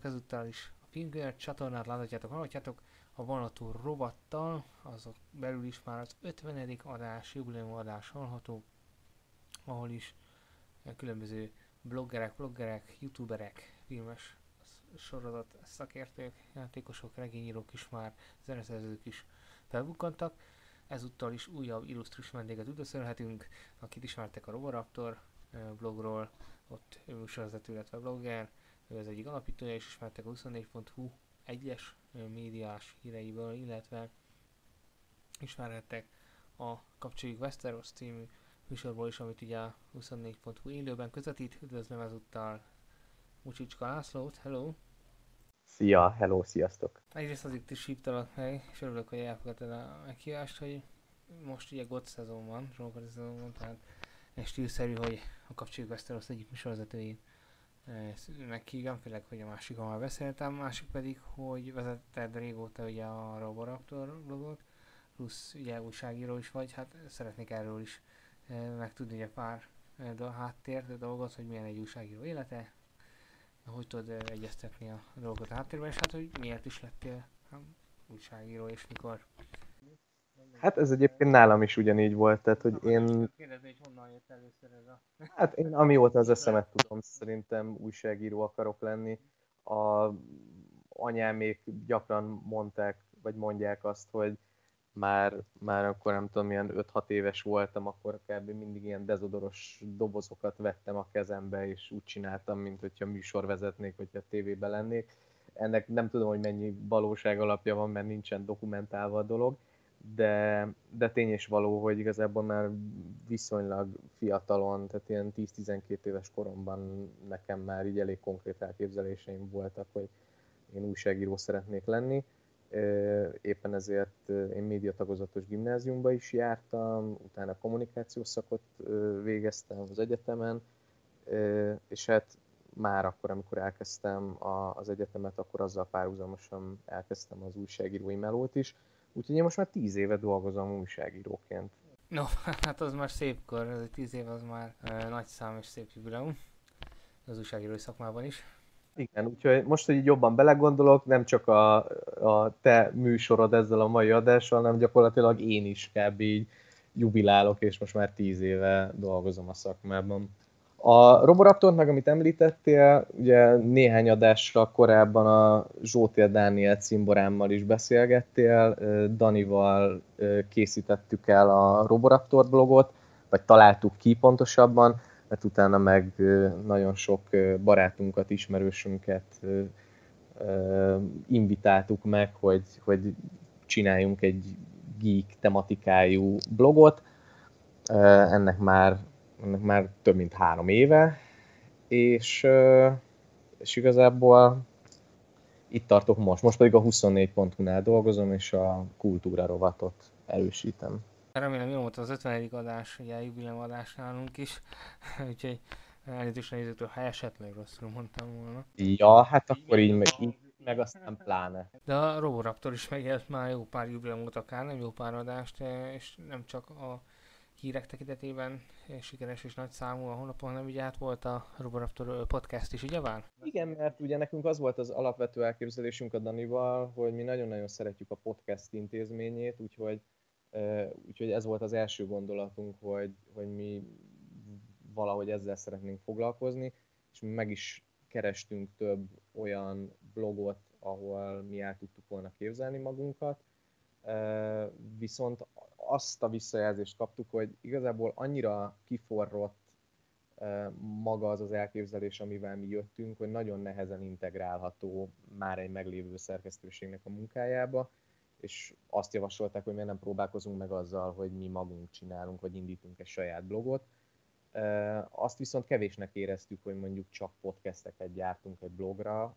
Sziasztok, ezúttal is a Pingüer csatornát láthatjátok, a vonatú rovattal, azok belül is már az 50. adás, jubileum adás hallható, ahol is különböző bloggerek, youtuberek, filmes sorozat szakértők, játékosok, regényírók is már, zeneszerzők is felbukkantak. Ezúttal is újabb illusztrus vendéget üdvözölhetünk, akit ismertek a Roboraptor blogról, ott ő műsorvezető, illetve blogger, ő az egyik alapítója, és ismertek a 24.hu egyes médiás híreiből, illetve ismerhettek a Kapcsoljuk Westeros című műsorból is, amit ugye a 24.hu élőben közvetít. Üdvözlöm ezúttal Mucsicska Lászlót, hello! Szia, hello, sziasztok! Egyrészt azért is hívtalak meg, és örülök, hogy elfogadtad a meghívást, hogy most ugye God szezon van, Zsókari szezon van, tehát stílszerű, hogy a Kapcsoljuk Westeros egyik műsorvezetőjét meghívjam, főleg, hogy a másikon már beszéltem, másik pedig, hogy vezetted régóta ugye a Roboraptor blogot, plusz ugye újságíró is vagy, hát szeretnék erről is megtudni ugye pár háttér dolgot, hogy milyen egy újságíró élete, hogy tudod egyeztetni a dolgokat a háttérben, és hát hogy miért is lettél újságíró, és mikor. Hát ez egyébként nálam is ugyanígy volt, tehát hogy Akartam kérdezni, hogy honnan jött először ez a... hát én amióta az eszemet tudom, szerintem újságíró akarok lenni. A anyámék gyakran mondták, vagy mondják azt, hogy már akkor nem tudom, milyen 5-6 éves voltam, akkor kb. Mindig ilyen dezodoros dobozokat vettem a kezembe, és úgy csináltam, mint hogyha műsor vezetnék, hogyha tévében lennék. Ennek nem tudom, hogy mennyi valóság alapja van, mert nincsen dokumentálva a dolog, de tény és való, hogy igazából már viszonylag fiatalon, tehát ilyen 10-12 éves koromban nekem már így elég konkrét elképzeléseim voltak, hogy én újságíró szeretnék lenni. Éppen ezért én médiatagozatos gimnáziumba is jártam, utána kommunikációs szakot végeztem az egyetemen, és hát már akkor, amikor elkezdtem az egyetemet, akkor azzal párhuzamosan elkezdtem az újságírói melót is. Úgyhogy én most már 10 éve dolgozom újságíróként. No, hát az már szép kor, ez egy 10 év az már nagy szám és szép jubileum az újságírói szakmában is. Igen, úgyhogy most, hogy így jobban belegondolok, nem csak a te műsorod ezzel a mai adással, hanem gyakorlatilag én is kb. Így jubilálok, és most már 10 éve dolgozom a szakmában. A Roboraptort meg, amit említettél, ugye néhány adásra korábban a Zsótér Dániel cimborámmal is beszélgettél, Danival készítettük el a Roboraptor blogot, vagy találtuk ki pontosabban, mert utána meg nagyon sok barátunkat, ismerősünket invitáltuk meg, hogy csináljunk egy geek tematikájú blogot. Ennek már több mint 3 éve, és igazából itt tartok most. Most pedig a 24.hu-nál dolgozom, és a kultúra rovatot erősítem. Remélem jó volt az 50. adás, ugye a jubileum adás nálunk is, úgyhogy elnézést a nézőktől, ha esetleg rosszul mondtam volna. Ja, hát akkor így meg aztán pláne. De a Roboraptor is megélt már jó pár jubileumot akár, nem jó pár adást, és nem csak a hírek tekintetében sikeres és nagy számú a honlapon, hanem ugye hát volt a Roboraptor podcast is, ugye vár? Igen, mert ugye nekünk az volt az alapvető elképzelésünk a Danival, hogy mi nagyon-nagyon szeretjük a podcast intézményét, úgyhogy ez volt az első gondolatunk, hogy mi valahogy ezzel szeretnénk foglalkozni, és mi meg is kerestünk több olyan blogot, ahol mi el tudtuk volna képzelni magunkat, viszont azt a visszajelzést kaptuk, hogy igazából annyira kiforrott maga az az elképzelés, amivel mi jöttünk, hogy nagyon nehezen integrálható már egy meglévő szerkesztőségnek a munkájába, és azt javasolták, hogy miért nem próbálkozunk meg azzal, hogy mi magunk csinálunk, vagy indítunk egy saját blogot. Azt viszont kevésnek éreztük, hogy mondjuk csak podcasteket gyártunk egy blogra,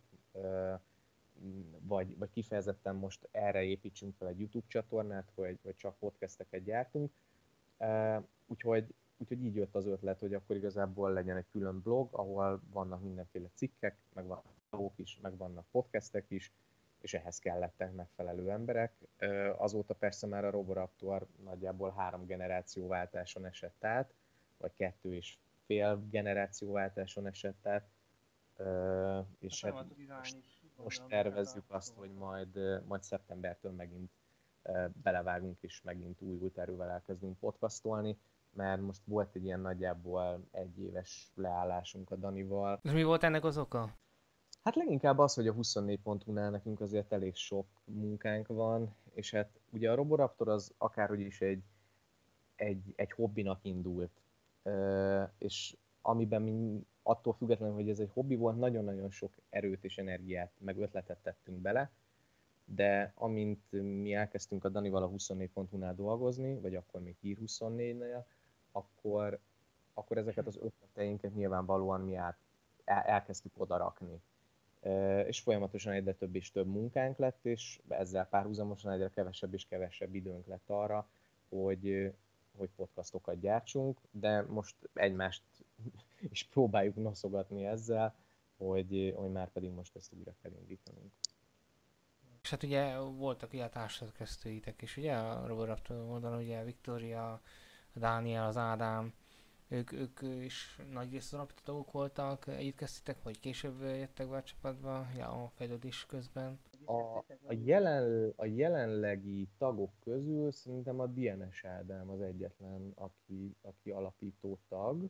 vagy kifejezetten most erre építsünk fel egy YouTube csatornát, hogy csak podcasteket gyártunk. Úgyhogy így jött az ötlet, hogy akkor igazából legyen egy külön blog, ahol vannak mindenféle cikkek, meg vannak videók is, meg vannak podcastek is, és ehhez kellettek megfelelő emberek. Azóta persze már a Roboraptor nagyjából 3 generációváltáson esett át, vagy 2,5 generációváltáson esett át. És hát, a dizájn is most tervezzük azt, hogy majd szeptembertől megint belevágunk, és megint újult erővel elkezdünk podcastolni, mert most volt egy ilyen nagyjából egy éves leállásunk a Danival. És mi volt ennek az oka? Hát leginkább az, hogy a 24.hu-nál nekünk azért elég sok munkánk van, és hát ugye a Roboraptor az akárhogy is egy hobbinak indult, és amiben mi attól függetlenül, hogy ez egy hobbi volt, nagyon-nagyon sok erőt és energiát, meg ötletet tettünk bele, de amint mi elkezdtünk a Danival a 24.hu-nál dolgozni, vagy akkor még Hír 24-nél, akkor ezeket az ötleteinket nyilvánvalóan mi elkezdtük odarakni. És folyamatosan egyre több és több munkánk lett, és ezzel párhuzamosan egyre kevesebb és kevesebb időnk lett arra, hogy podcastokat gyártsunk, de most egymást is próbáljuk noszogatni ezzel, hogy már pedig most ezt újra kell indítanunk. És hát ugye voltak ilyen társadalkeztőitek is, ugye a Roboraptor oldalon, ugye Viktória, a Dániel, az Ádám, ők is nagy részt az alapítók voltak, együtt kezdtétek, vagy később jöttek be a csapatba, ja, a fejlődés közben? A jelenlegi tagok közül szerintem a DNS Ádám az egyetlen, aki alapító tag.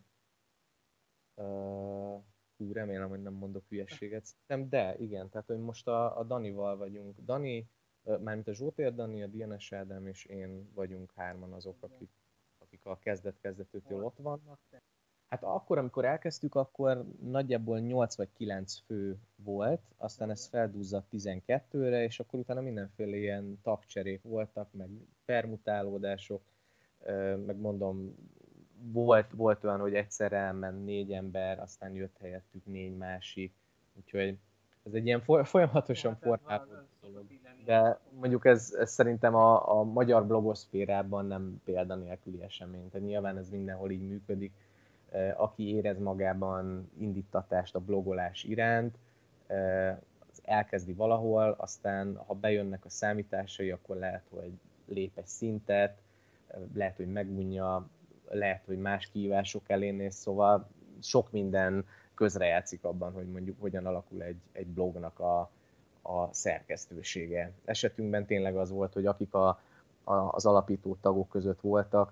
Remélem, hogy nem mondok hülyességet, szerintem, de igen, tehát hogy most a Danival vagyunk. Dani, mármint a Zsótér Dani, a DNS Ádám és én vagyunk hárman azok, akik a kezdet-kezdetőtől ott vannak. Hát akkor, amikor elkezdtük, akkor nagyjából 8 vagy 9 fő volt, aztán ez feldúzzadt 12-re, és akkor utána mindenféle ilyen tagcserék voltak, meg permutálódások, meg mondom, volt olyan, hogy egyszerre elment 4 ember, aztán jött helyettük 4 másik, úgyhogy ez egy ilyen folyamatosan formálódó dolog. De mondjuk ez szerintem a magyar blogoszférában nem példanélküli esemény, tehát nyilván ez mindenhol így működik. Aki érez magában indítatást a blogolás iránt, az elkezdi valahol, aztán ha bejönnek a számításai, akkor lehet, hogy lép egy szintet, lehet, hogy megunja, lehet, hogy más kihívások elé néz, szóval sok minden közrejátszik abban, hogy mondjuk hogyan alakul egy blognak a szerkesztősége. Esetünkben tényleg az volt, hogy akik az alapító tagok között voltak,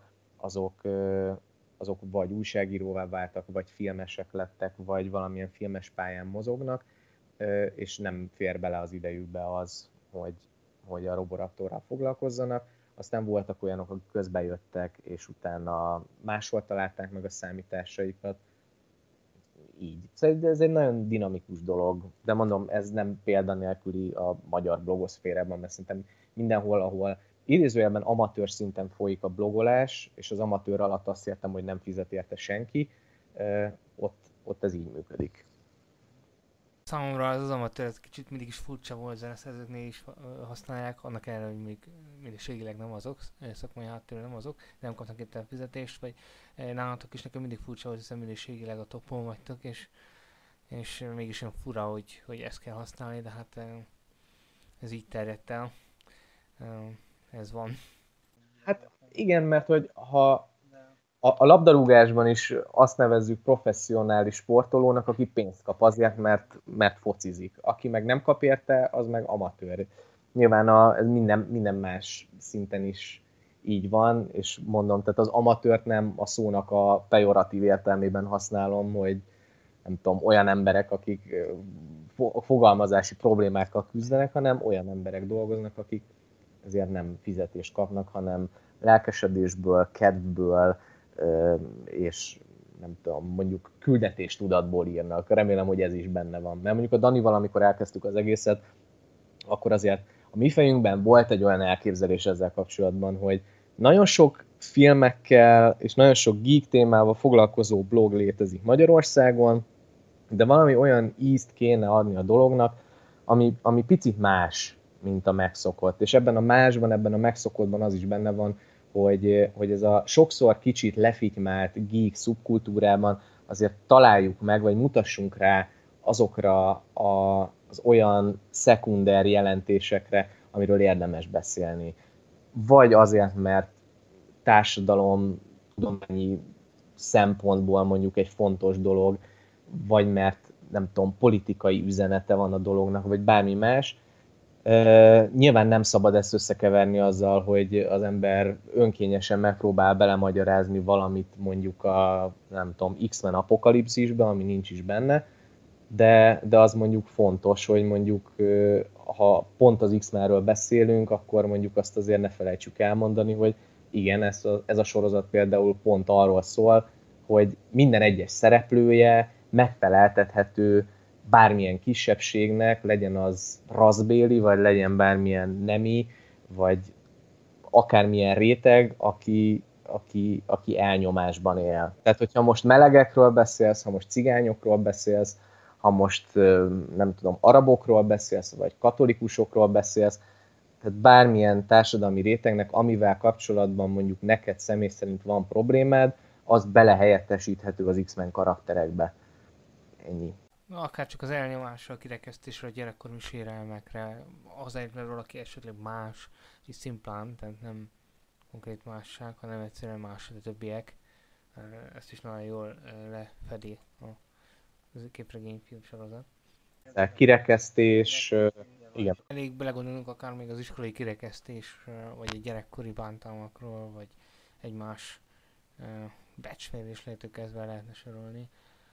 azok vagy újságíróvá váltak, vagy filmesek lettek, vagy valamilyen filmes pályán mozognak, és nem fér bele az idejükbe az, hogy a Roboraptorral foglalkozzanak. Aztán voltak olyanok, akik közbejöttek, és utána máshol találták meg a számításaikat. Így. Szóval ez egy nagyon dinamikus dolog, de mondom, ez nem példanélküli a magyar blogoszférában, mert szerintem mindenhol, ahol idézőjelben amatőr szinten folyik a blogolás, és az amatőr alatt azt értem, hogy nem fizet érte senki, ott ez így működik. Számomra az amatőr ez kicsit mindig is furcsa volt, zeneszerzőknél is használják, annak ellenére, hogy még minőségileg nem azok, szakmai háttérről nem azok, nem kapnak itt fizetést, vagy nálatok is nekem mindig furcsa volt, hiszen minőségileg a topon vagytok, és mégis olyan fura, hogy ezt kell használni, de hát ez így terjedt el, ez van. Hát igen, mert hogy ha a labdarúgásban is azt nevezzük professzionális sportolónak, aki pénzt kap azért, mert focizik. Aki meg nem kap érte, az meg amatőr. Nyilván ez minden más szinten is így van, és mondom, tehát az amatőrt nem a szónak a pejoratív értelmében használom, hogy nem tudom, olyan emberek, akik fogalmazási problémákkal küzdenek, hanem olyan emberek dolgoznak, akik ezért nem fizetést kapnak, hanem lelkesedésből, kedvből, és nem tudom, mondjuk küldetéstudatból írnak. Remélem, hogy ez is benne van. Mert mondjuk a Danival, amikor elkezdtük az egészet, akkor azért a mi fejünkben volt egy olyan elképzelés ezzel kapcsolatban, hogy nagyon sok filmekkel és nagyon sok geek témával foglalkozó blog létezik Magyarországon, de valami olyan ízt kéne adni a dolognak, ami picit más, mint a megszokott. És ebben a másban, ebben a megszokottban az is benne van, hogy ez a sokszor kicsit lefitymált geek szubkultúrában azért találjuk meg, vagy mutassunk rá azokra az olyan szekunder jelentésekre, amiről érdemes beszélni. Vagy azért, mert társadalom tudományi szempontból mondjuk egy fontos dolog, vagy mert nem tudom, politikai üzenete van a dolognak, vagy bármi más. Nyilván nem szabad ezt összekeverni azzal, hogy az ember önkényesen megpróbál belemagyarázni valamit mondjuk a, nem tudom, X-Men apokalipszisbe, ami nincs is benne, de az mondjuk fontos, hogy mondjuk ha pont az X-Menről beszélünk, akkor mondjuk azt azért ne felejtsük elmondani, hogy igen, ez a sorozat például pont arról szól, hogy minden egyes szereplője megfeleltethető bármilyen kisebbségnek, legyen az rasszbéli, vagy legyen bármilyen nemi, vagy akármilyen réteg, aki elnyomásban él. Tehát, hogyha most melegekről beszélsz, ha most cigányokról beszélsz, ha most nem tudom, arabokról beszélsz, vagy katolikusokról beszélsz, tehát bármilyen társadalmi rétegnek, amivel kapcsolatban mondjuk neked személy szerint van problémád, az belehelyettesíthető az X-Men karakterekbe. Ennyi. Akár csak az elnyomásra, a kirekesztésre, a gyerekkori sérelmekre, azért, mert valaki esetleg más, és szimplán, tehát nem konkrét másság, hanem egyszerűen más, a többiek. Ezt is nagyon jól lefedi a képregényfilm sorozat. Tehát kirekesztés, igen. Elég belegondolunk akár még az iskolai kirekesztés, vagy egy gyerekkori bántalmakról, vagy egymás becsméréslétől kezdve lehetne sorolni.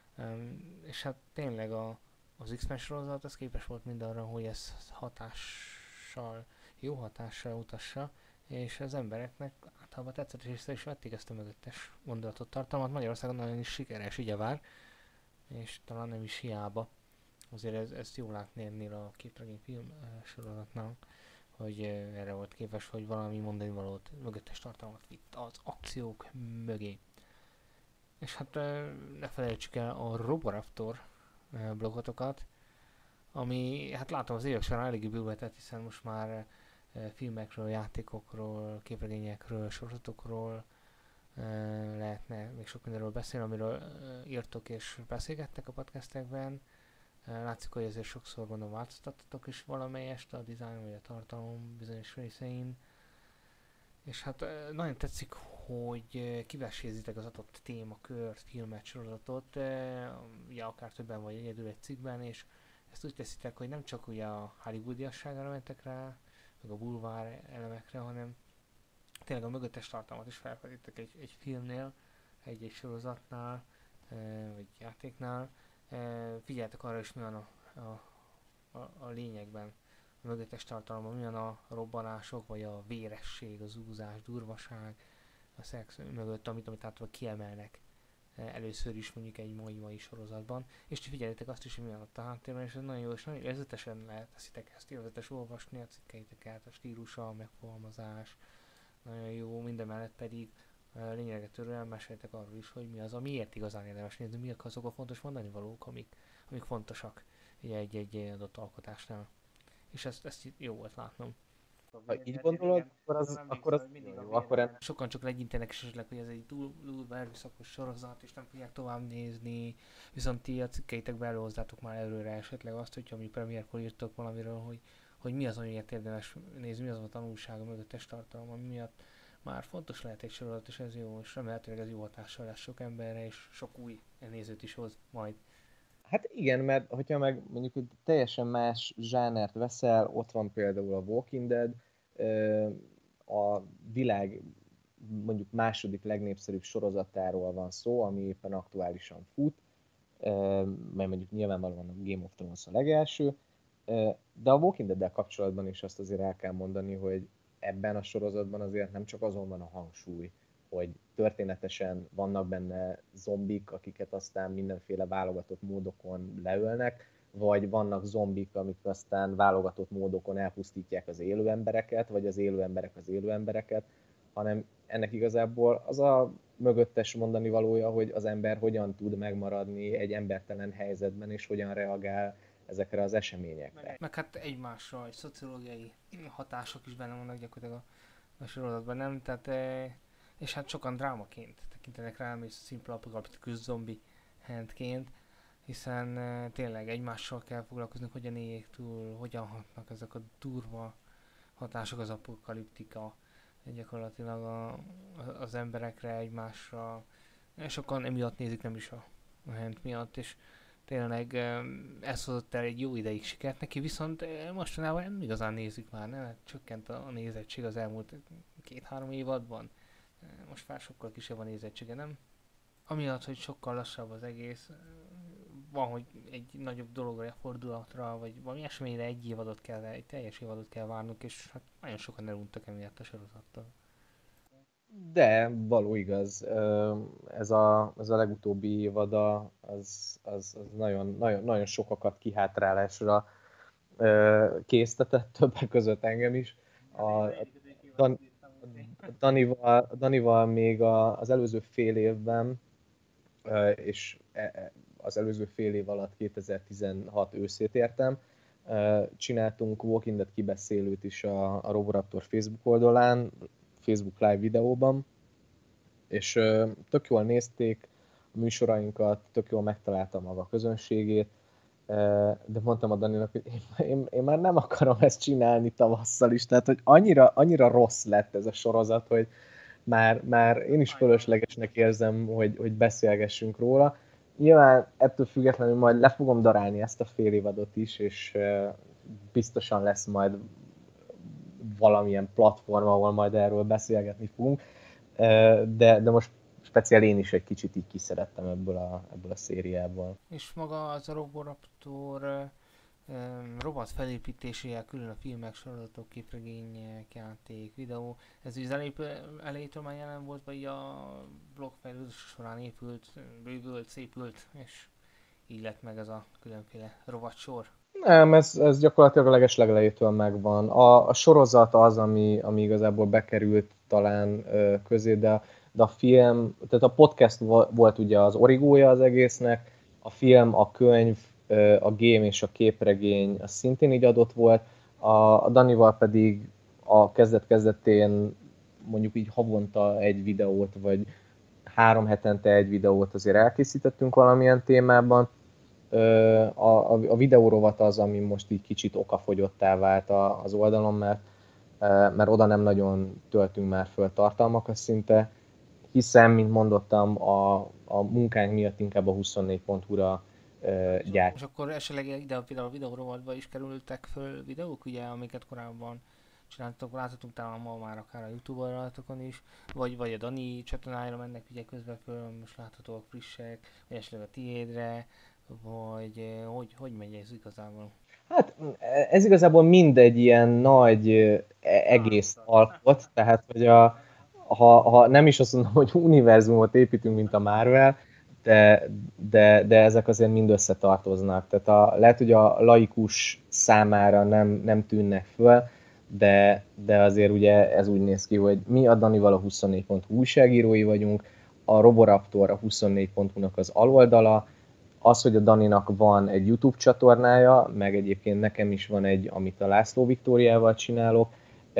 És hát tényleg az X-Men sorozat az képes volt mindarra, hogy ez hatással, jó hatással utassa, és az embereknek általában tetszett, és észre is vették ezt a mögöttes gondolatot tartalmat. Magyarországon nagyon is sikeres, ugyebár, és talán nem is hiába. Azért ezt jól látni ennél a képregényfilm sorozatnál, hogy erre volt képes, hogy valami mondani valót, mögöttes tartalmat vitt az akciók mögé. És hát ne felejtsük el a Roboraptor blogotokat, ami hát látom az évek során eléggé bővetett, hiszen most már filmekről, játékokról, képregényekről, sorozatokról lehetne még sok mindenről beszélni, amiről írtok és beszélgettek a podcastekben. Látszik, hogy ezért sokszor gondolom változtattatok is valamelyest a dizájn vagy a tartalom bizonyos részein. És hát nagyon tetszik, hogy kivesézitek az adott témakört, filmet, sorozatot, ugye akár többen vagy egyedül egy cikkben, és ezt úgy teszitek, hogy nem csak ugye a hollywoodiasságára mentek rá, meg a bulvár elemekre, hanem tényleg a mögöttes tartalmat is felfeditek egy filmnél, egy sorozatnál, vagy játéknál. Figyeltek arra is, mi van a lényegben, a mögöttes tartalomban, milyen a robbanások, vagy a véresség, az úzás, durvaság, a szex mögött, amit általában kiemelnek először is mondjuk egy mai sorozatban, és ti figyeljetek azt is, hogy milyen ott a háttérben, és ez nagyon jó, és nagyon érzetesen lehet teszitek ezt, érzetes olvasni a cikkeiteket, a stílusa, a megfogalmazás, nagyon jó, minden mellett pedig lényeget törően meséltek arról is, hogy mi az, amiért igazán érdemes nézni, mi azok a fontos mondani valók, amik fontosak egy adott alkotásnál. És ezt jó volt látnom. Ha így gondolod, akkor az jó, akkor Sokan csak legyintenek esetleg, hogy ez egy túl erőszakos sorozat, és nem fogják tovább nézni, viszont ti a cikkeitekben előhozzátok már előre esetleg azt, hogyha mi premierkor írtok valamiről, hogy mi az, amiért érdemes nézni, mi az a tanulsága mögöttes tartalom, ami miatt már fontos lehet egy sorozat, és ez jó, és remélhetőleg ez jó hatással lesz sok emberre, és sok új nézőt is hoz majd. Hát igen, mert hogyha meg mondjuk egy teljesen más zsánert veszel, ott van például a Walking Dead, a világ mondjuk második legnépszerűbb sorozatáról van szó, ami éppen aktuálisan fut, mert mondjuk nyilvánvalóan a Game of Thrones a legelső, de a Walking Dead-del kapcsolatban is azt azért el kell mondani, hogy ebben a sorozatban azért nem csak azon van a hangsúly, hogy történetesen vannak benne zombik, akiket aztán mindenféle válogatott módokon leölnek, vagy vannak zombik, amik aztán válogatott módokon elpusztítják az élő embereket, vagy az élő emberek az élő embereket, hanem ennek igazából az a mögöttes mondani valója, hogy az ember hogyan tud megmaradni egy embertelen helyzetben, és hogyan reagál ezekre az eseményekre. Meg hát egymásra, egy szociológiai hatások is benne vannak gyakorlatilag a sorozatban, nem? Tehát, és hát sokan drámaként tekintenek rám, és szimpla apokaliptikus zombi handként, hiszen tényleg egymással kell foglalkozni, hogyan éljék túl, hogyan hatnak ezek a durva hatások, az apokaliptika gyakorlatilag az emberekre, egymásra. Sokan emiatt nézik, nem is a hand miatt, és tényleg ez hozott el egy jó ideig sikert neki, viszont mostanában nem igazán nézzük már, nem? Csökkent a nézettség az elmúlt 2-3 évadban. Most már sokkal kisebb a nézettsége, nem? Amiatt, hogy sokkal lassabb az egész, van, hogy egy nagyobb dologra, fordulatra, vagy valami eseményre egy évadot kell, egy teljes évadot kell várnunk, és hát nagyon sokan eluntak emiatt a sorozattal. De való igaz, ez a legutóbbi évada, az nagyon, nagyon, nagyon sokakat kihátrálásra késztetett, többek között engem is. A Dan- Danival még az előző fél évben, és az előző fél év alatt 2016 őszét értem, csináltunk Walking Dead kibeszélőt is a Roboraptor Facebook oldalán, Facebook Live videóban, és tök jól nézték a műsorainkat, tök jól megtalálta maga a közönségét, de mondtam a Daninak, hogy én már nem akarom ezt csinálni tavasszal is, tehát hogy annyira rossz lett ez a sorozat, hogy már én is fölöslegesnek érzem, hogy beszélgessünk róla. Nyilván ettől függetlenül majd le fogom darálni ezt a fél évadot is, és biztosan lesz majd valamilyen platform, ahol majd erről beszélgetni fogunk. De most speciál én is egy kicsit így kiszerettem ebből a szériából. És maga az a Roboraptor robot felépítésével külön a filmek, sorozatok, képregények, játék, videó, ez az elejétől már jelen volt, vagy a blog fejlődés során épült, bővült, szépült, és így lett meg ez a különféle rovatsor. Nem, ez gyakorlatilag a legeslegelejétől megvan. A sorozat az, ami igazából bekerült talán közé, de a film, tehát a podcast volt ugye az origója az egésznek, a film, a könyv, a game és a képregény az szintén így adott volt, a Danival pedig a kezdet-kezdetén mondjuk így havonta egy videót, vagy 3 hetente egy videót azért elkészítettünk valamilyen témában. A videórovat az, ami most így kicsit okafogyottá vált az oldalon, mert oda nem nagyon töltünk már föl tartalmakat szinte, hiszen, mint mondottam, a munkánk miatt inkább a 24.hu-ra gyárt. És akkor esetleg ide például a videórovatba is kerültek föl videók, ugye, amiket korábban csináltatok, láthatunk talán ma már akár a YouTube oldalakon is, vagy a Dani csatornájára mennek ugye közben föl, most láthatóak frissek, vagy esetleg a tiédre, vagy hogy megy ez igazából? Hát ez igazából mindegy ilyen nagy egész alkot, tehát hogy ha nem is azt mondom, hogy univerzumot építünk, mint a Marvel, de ezek azért mind összetartoznak. Tehát lehet, hogy a laikus számára nem tűnnek föl, de azért ugye ez úgy néz ki, hogy mi a Danival a 24.hu újságírói vagyunk, a Roboraptor a 24.hu-nak az aloldala, az, hogy a Daninak van egy YouTube csatornája, meg egyébként nekem is van egy, amit a László Viktóriával csinálok,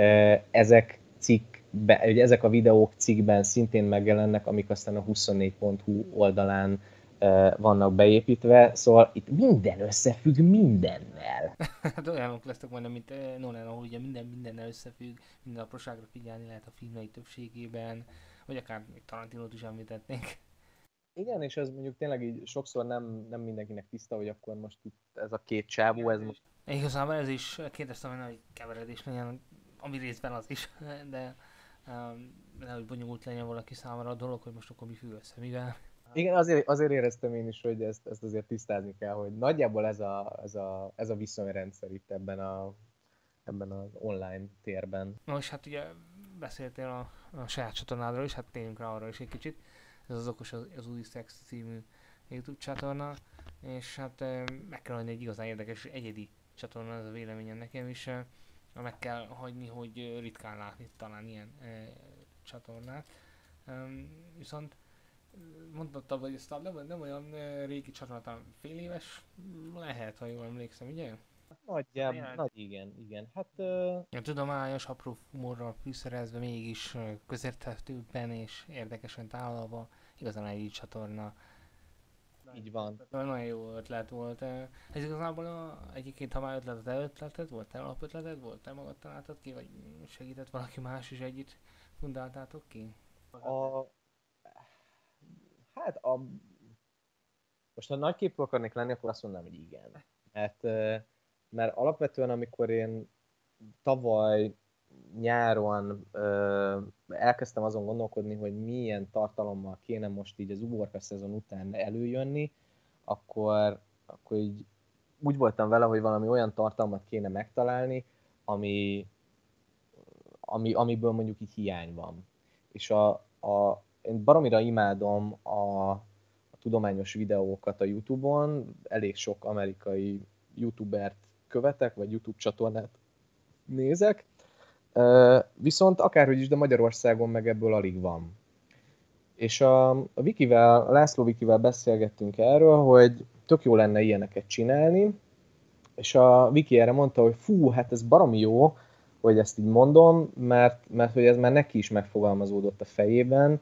ezek a videók cikkben szintén megjelennek, amik aztán a 24.hu oldalán vannak beépítve, szóval itt minden összefügg mindennel. Hát olyanok lesznek majdnem, mint Nolan, ahol ugye mindennel összefügg, minden apróságra figyelni lehet a filmei többségében, vagy akár még Tarantinót is említetnénk. Igen, és ez mondjuk tényleg így sokszor nem mindenkinek tiszta, hogy akkor most itt ez a két csávó, ez most... Igazából ez is kérdeztem, hogy keveredés legyen, ami részben az is, de nehogy bonyolult legyen valaki számára a dolog, hogy most akkor mi függ össze, mivel. Igen, azért éreztem én is, hogy ezt azért tisztázni kell, hogy nagyjából ez a viszonyrendszer itt ebben az online térben. No, és hát ugye beszéltél a saját csatornádról is, hát térjünk rá arra is egy kicsit. Ez az Okos az új szex című YouTube csatorna, és hát meg kell hagyni egy igazán érdekes, egyedi csatorna, ez a véleményem nekem is. Meg kell hagyni, hogy ritkán látni talán ilyen csatornát. Viszont mondtad, hogy ez nem olyan régi csatorna, talán fél éves lehet, ha jól emlékszem, ugye? Nagyjából, igen. Hát A tudományos apró humorral fűszerezve, mégis közérthetőbben és érdekesen tálalva, igazán egy csatorna. így van. Nagyon jó ötlet volt. Ez igazából egyébként, ha már ötleted volt, te alapötleted volt, te magad találtad ki, vagy segített valaki más is együtt fundáltátok ki? A, hát a Most ha nagyképű akarnék lenni, akkor azt mondanám, hogy igen. Mert alapvetően, amikor én tavaly nyáron elkezdtem azon gondolkodni, hogy milyen tartalommal kéne most így az uborka szezon után előjönni, akkor így úgy voltam vele, hogy valami olyan tartalmat kéne megtalálni, amiből mondjuk így hiány van. És én baromira imádom a tudományos videókat a YouTube-on, elég sok amerikai YouTubert követek, vagy YouTube csatornát nézek, viszont akárhogy is, de Magyarországon meg ebből alig van. És a László Vikivel beszélgettünk erről, hogy tök jó lenne ilyeneket csinálni, és a Viki erre mondta, hogy fú, hát ez baromi jó, hogy ezt így mondom, mert hogy ez már neki is megfogalmazódott a fejében,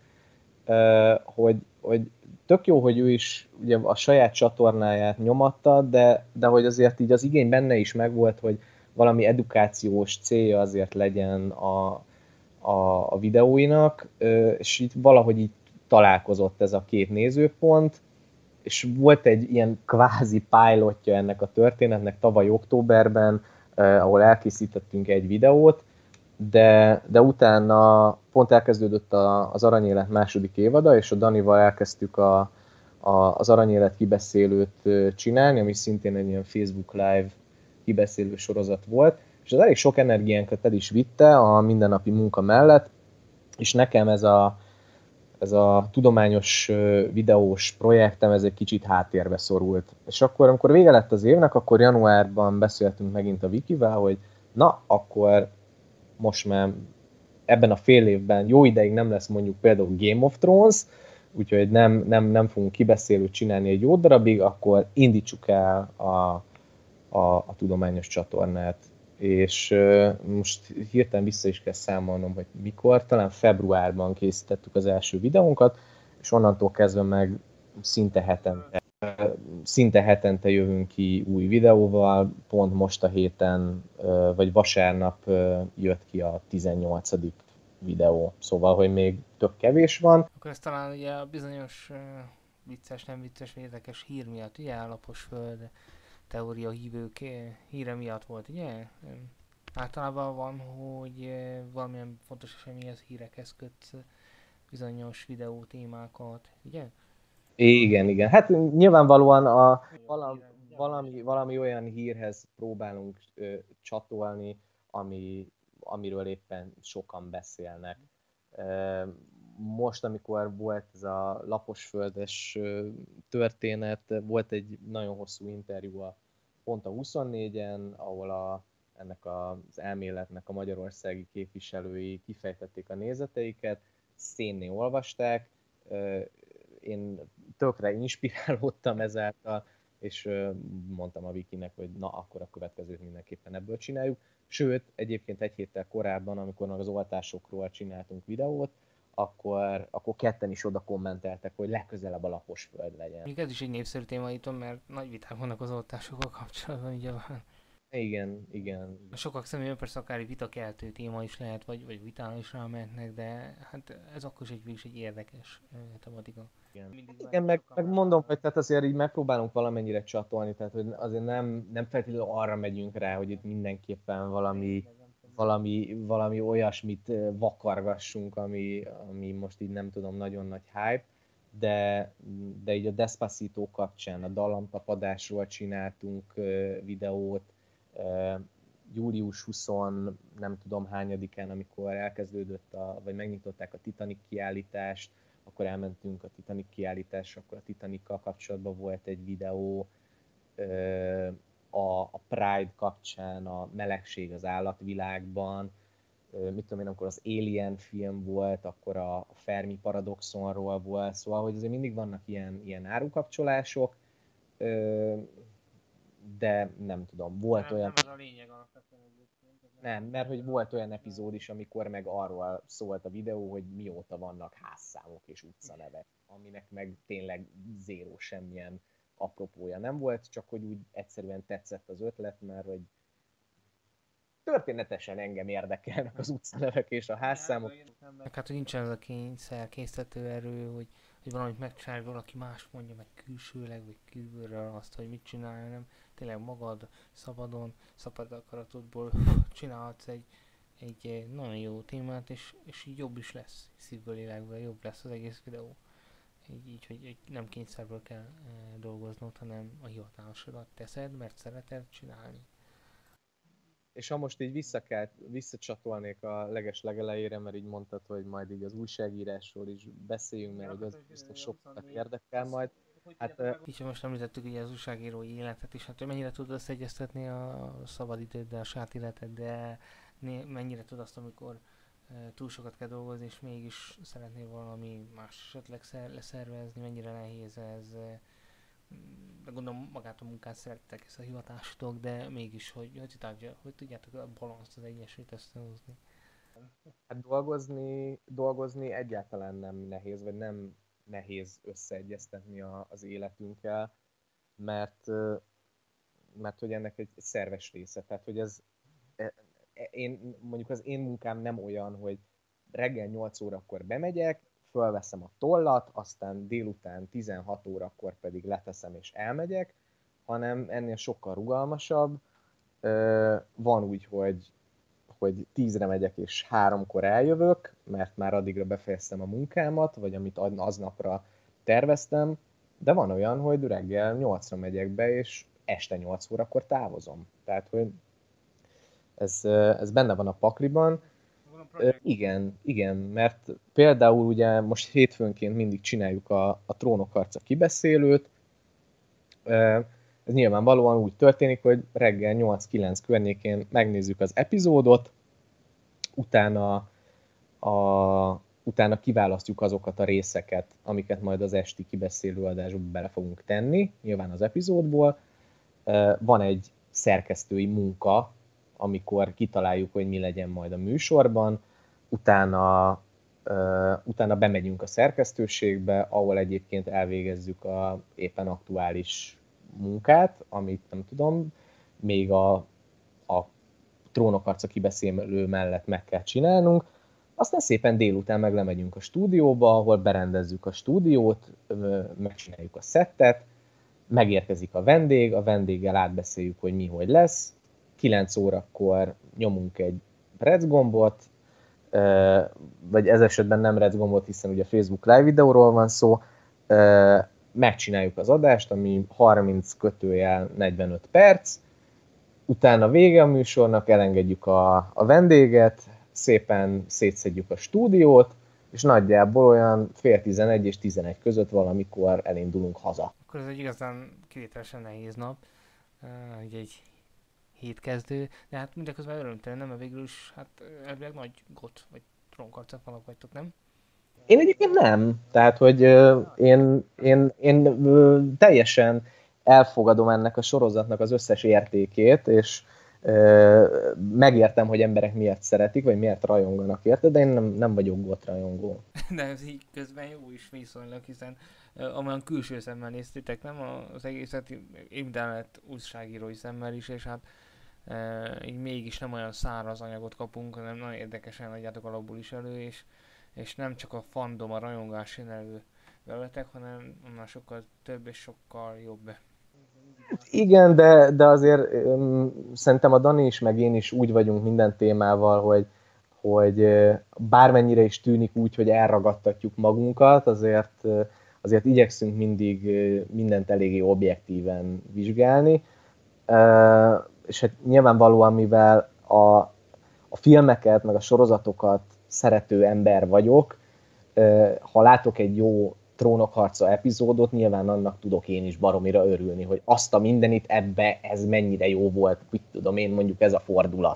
hogy tök jó, hogy ő is ugye a saját csatornáját nyomatta, de hogy azért így az igény benne is megvolt, hogy valami edukációs célja azért legyen a videóinak, és itt valahogy így találkozott ez a két nézőpont, és volt egy ilyen kvázi pilotja ennek a történetnek tavaly októberben, ahol elkészítettünk egy videót, de utána pont elkezdődött az Aranyélet második évada, és a Danival elkezdtük az Aranyélet kibeszélőt csinálni, ami szintén egy ilyen Facebook Live kibeszélő sorozat volt, és az elég sok energiánkat el is vitte a mindennapi munka mellett, és nekem ez a tudományos videós projektem, ez egy kicsit háttérbe szorult. És akkor, amikor vége lett az évnek, akkor januárban beszéltünk megint a Vikivel, hogy na, akkor most már ebben a fél évben jó ideig nem lesz mondjuk például Game of Thrones, úgyhogy nem fogunk kibeszélőt csinálni egy jó darabig, akkor indítsuk el a tudományos csatornát. És most hirtelen vissza is kell számolnom, hogy mikor, talán februárban készítettük az első videónkat, és onnantól kezdve meg szinte hetente jövünk ki új videóval, pont most a héten, vagy vasárnap jött ki a 18. videó, szóval, hogy még tök kevés van. Akkor ez talán ugye a bizonyos vicces, nem vicces, vagy érdekes hír miatt, ugye állapos föld teória hívők híre miatt volt, ugye? Általában van, hogy valamilyen fontos eseményhez hírekhez kötsz bizonyos videó témákat, ugye? Igen. Hát nyilvánvalóan valami olyan hírhez próbálunk csatolni, amiről éppen sokan beszélnek. Most, amikor volt ez a laposföldes történet, volt egy nagyon hosszú interjú pont a 24-en, ahol ennek az elméletnek a magyarországi képviselői kifejtették a nézeteiket, szénné olvasták, én tökre inspirálódtam ezáltal, és mondtam a Vikinek, hogy na, akkor a következőt mindenképpen ebből csináljuk. Sőt, egyébként egy héttel korábban, amikor meg az oltásokról csináltunk videót, akkor ketten is oda kommenteltek, hogy legközelebb a Laposföld legyen. Még ez is egy népszerű téma itt, mert nagy viták vannak az oltásokkal kapcsolatban, ugye van. Igen. Sokak személyben persze akár egy vitakeltő téma is lehet, vagy vitára is rámehetnek, de hát ez akkor is egy érdekes tematika. Igen, meg mondom, hogy tehát azért így megpróbálunk valamennyire csatolni, tehát hogy azért nem feltétlenül arra megyünk rá, hogy itt mindenképpen valami olyasmit vakargassunk, ami most így nem tudom, nagyon nagy hype, de így a Despacito kapcsán, a dallamtapadásról csináltunk videót, július 20 nem tudom hányadikán, amikor elkezdődött, vagy megnyitották a Titanic kiállítást, akkor elmentünk a Titanic kiállításra, akkor a Titanic-kal kapcsolatban volt egy videó, a Pride kapcsán, a melegség az állatvilágban, mit tudom én, amikor az Alien film volt, akkor a Fermi paradoxonról volt, szóval, hogy azért mindig vannak ilyen árukapcsolások, de nem tudom, volt olyan... Nem ez a lényeg alapvetően. Nem, mert hogy volt olyan epizód is, amikor meg arról szólt a videó, hogy mióta vannak házszámok és utcanevek, aminek meg tényleg zéró semmilyen apropója nem volt, csak hogy úgy egyszerűen tetszett az ötlet, mert hogy történetesen engem érdekelnek az utcanevek és a házszámok. Meg hát, hogy nincsen az a kényszer, késztető erő, hogy hogy valamit megcsinálj, valaki más mondja meg külsőleg, vagy kívülről azt, hogy mit csinálj, hanem tényleg magad szabadon, szabad akaratodból csinálhatsz egy nagyon jó témát, és így jobb is lesz, szívből, lélekből jobb lesz az egész videó. Így hogy nem kényszerből kell dolgoznod, hanem a hivatásodat teszed, mert szereted csinálni. És ha most így visszacsatolnék a legelejére, mert így mondtad, hogy majd így az újságírásról is beszéljünk, mert hogy az biztos sokat érdekel majd. Hát Így, hogy most említettük ugye az újságírói életet is, hát hogy mennyire tud összeegyeztetni a szabadidőddel, a saját életeddel, mennyire tud azt, amikor túl sokat kell dolgozni, és mégis szeretnél valami más esetleg leszervezni, mennyire nehéz ez. De gondolom magát a munkát szerettek, ezt a hivatásotok, de mégis, hogy tudjátok a balanszt, az egyensúlyt összehozni. Hát dolgozni egyáltalán nem nehéz, vagy nem nehéz összeegyeztetni az életünkkel, mert, mert hogy ennek egy szerves része. Tehát, hogy mondjuk az én munkám nem olyan, hogy reggel 8 órakor bemegyek, fölveszem a tollat, aztán délután 16 órakor pedig leteszem és elmegyek, hanem ennél sokkal rugalmasabb. Van úgy, hogy 10-re megyek és 3-kor eljövök, mert már addigra befejeztem a munkámat, vagy amit aznapra terveztem, de van olyan, hogy reggel 8-ra megyek be, és este 8 órakor távozom. Tehát, hogy ez benne van a pakliban. Igen, mert például ugye most hétfőnként mindig csináljuk a Trónok harca kibeszélőt. Ez nyilvánvalóan úgy történik, hogy reggel 8-9 környékén megnézzük az epizódot, utána kiválasztjuk azokat a részeket, amiket majd az esti kibeszélő adásba bele fogunk tenni, nyilván az epizódból. Van egy szerkesztői munka, amikor kitaláljuk, hogy mi legyen majd a műsorban, utána bemegyünk a szerkesztőségbe, ahol egyébként elvégezzük a éppen aktuális munkát, amit nem tudom, még a Trónokharca kibeszélő mellett meg kell csinálnunk. Aztán szépen délután meg lemegyünk a stúdióba, ahol berendezzük a stúdiót, megcsináljuk a szettet, megérkezik a vendéggel átbeszéljük, hogy mi hogy lesz. 9 órakor nyomunk egy rec gombot, vagy ez esetben nem rec gombot, hiszen ugye Facebook live videóról van szó, megcsináljuk az adást, ami 30-45 perc, utána vége a műsornak, elengedjük a vendéget, szépen szétszedjük a stúdiót, és nagyjából olyan fél 11 és 11 között valamikor elindulunk haza. Akkor ez egy igazán kivételesen nehéz nap, ugye egy hétkezdő, de hát mindeközben örömtelen, nem? Mert végül is hát elvileg nagy got, vagy trónkarca falak vagytok, nem? Én egyébként nem. Tehát, hogy én teljesen elfogadom ennek a sorozatnak az összes értékét, és megértem, hogy emberek miért szeretik, vagy miért rajonganak érte, de én nem vagyok GOT rajongó. De ez így közben jó is viszonylag, hiszen amolyan külső szemmel néztétek, nem az egészet, évben lett újságírói szemmel is, és hát így mégis nem olyan száraz anyagot kapunk, hanem nagyon érdekesen adjátok alapból is elő, és nem csak a fandom, a rajongás jön elő veletek, hanem annál sokkal több és sokkal jobb. Igen, de azért szerintem a Dani is, meg én is úgy vagyunk minden témával, hogy bármennyire is tűnik úgy, hogy elragadtatjuk magunkat, azért igyekszünk mindig mindent eléggé objektíven vizsgálni. És hát nyilvánvalóan, mivel a filmeket, meg a sorozatokat szerető ember vagyok, ha látok egy jó Trónokharca epizódot, nyilván annak tudok én is baromira örülni, hogy azt a mindenit ebbe, ez mennyire jó volt, mit tudom én, mondjuk ez a fordulat.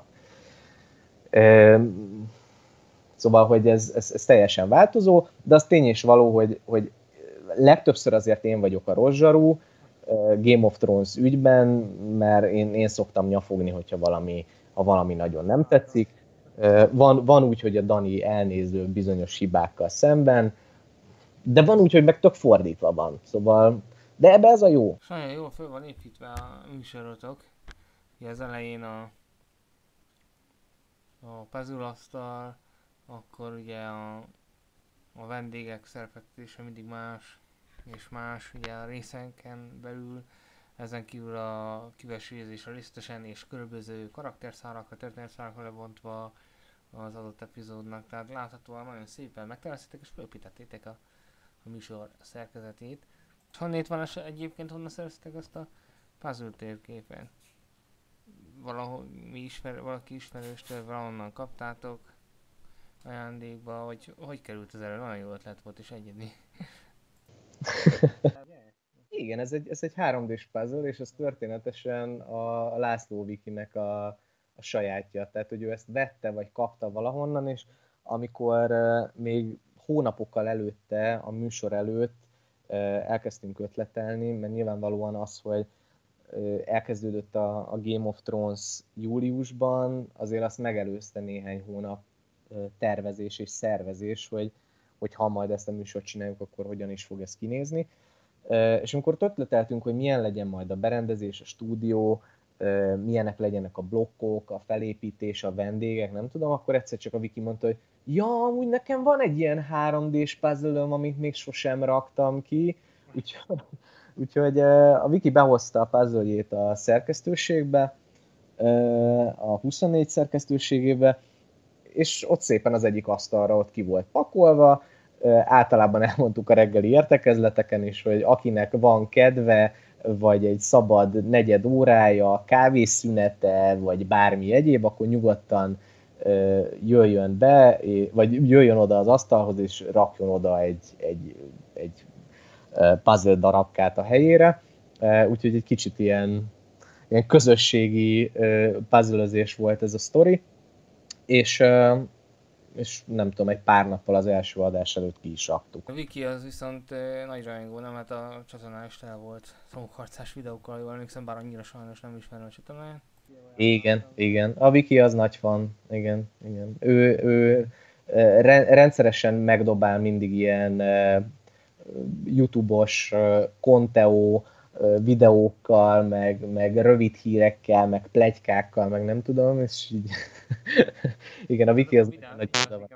Szóval, hogy ez teljesen változó, de az tény és való, hogy legtöbbször azért én vagyok a rozsarú Game of Thrones ügyben, mert én szoktam nyafogni, hogyha valami nagyon nem tetszik. Van úgy, hogy a Dani elnéző bizonyos hibákkal szemben, de van úgy, hogy meg tök fordítva van. Szóval, de ebbe ez a jó. És nagyon jól föl van építve a műsorotok. Ugye az elején a puzzle asztal, akkor ugye a vendégek szerepítése mindig más és más, ugye a részenken belül, ezen kívül a kivesézés a lisztesen és különböző karakterszálakra, történetszálakra lebontva az adott epizódnak, tehát láthatóan nagyon szépen megterveztétek és fölépítettétek a műsor szerkezetét. És honnét van egyébként, honnan szereztek azt a puzzle térképet? Valahol valaki ismerőstől valahonnan kaptátok ajándékba, vagy hogy került ez elő? Nagyon jó ötlet volt és egyedi. Igen, ez egy 3D-s puzzle, és ez történetesen a László Vikinek a sajátja. Tehát, hogy ő ezt vette, vagy kapta valahonnan, és amikor még hónapokkal előtte, a műsor előtt elkezdtünk ötletelni, mert nyilvánvalóan az, hogy elkezdődött a Game of Thrones júliusban, azért azt megelőzte néhány hónap tervezés és szervezés, hogy ha majd ezt a műsort csináljuk, akkor hogyan is fog ez kinézni. És amikor ötleteltünk, hogy milyen legyen majd a berendezés, a stúdió, milyenek legyenek a blokkok, a felépítés, a vendégek, nem tudom, akkor egyszer csak a Viki mondta, hogy ja, amúgy nekem van egy ilyen 3D-s puzzle-öm, amit még sosem raktam ki, úgyhogy a Viki behozta a puzzle-jét a szerkesztőségbe, a 24 szerkesztőségébe, és ott szépen az egyik asztalra ott ki volt pakolva, általában elmondtuk a reggeli értekezleteken is, hogy akinek van kedve, vagy egy szabad negyed órája, kávészünete, vagy bármi egyéb, akkor nyugodtan jöjjön be, vagy jöjjön oda az asztalhoz, és rakjon oda egy puzzle darabkát a helyére. Úgyhogy egy kicsit ilyen közösségi puzzlezés volt ez a sztori, és nem tudom, egy pár nappal az első adás előtt ki is raktuk. A Viki az viszont nagy rajongó, nem? Hát a csatornán is tele volt szóharcás videókkal, jól emlékszem, bár annyira sajnos nem ismerem a csatornáját. Igen. A Viki az nagy fan. Igen. Ő rendszeresen megdobál mindig ilyen YouTube-os Conteo videókkal, meg rövid hírekkel, meg pletykákkal, meg nem tudom, és így... igen, a Viki az nagy van.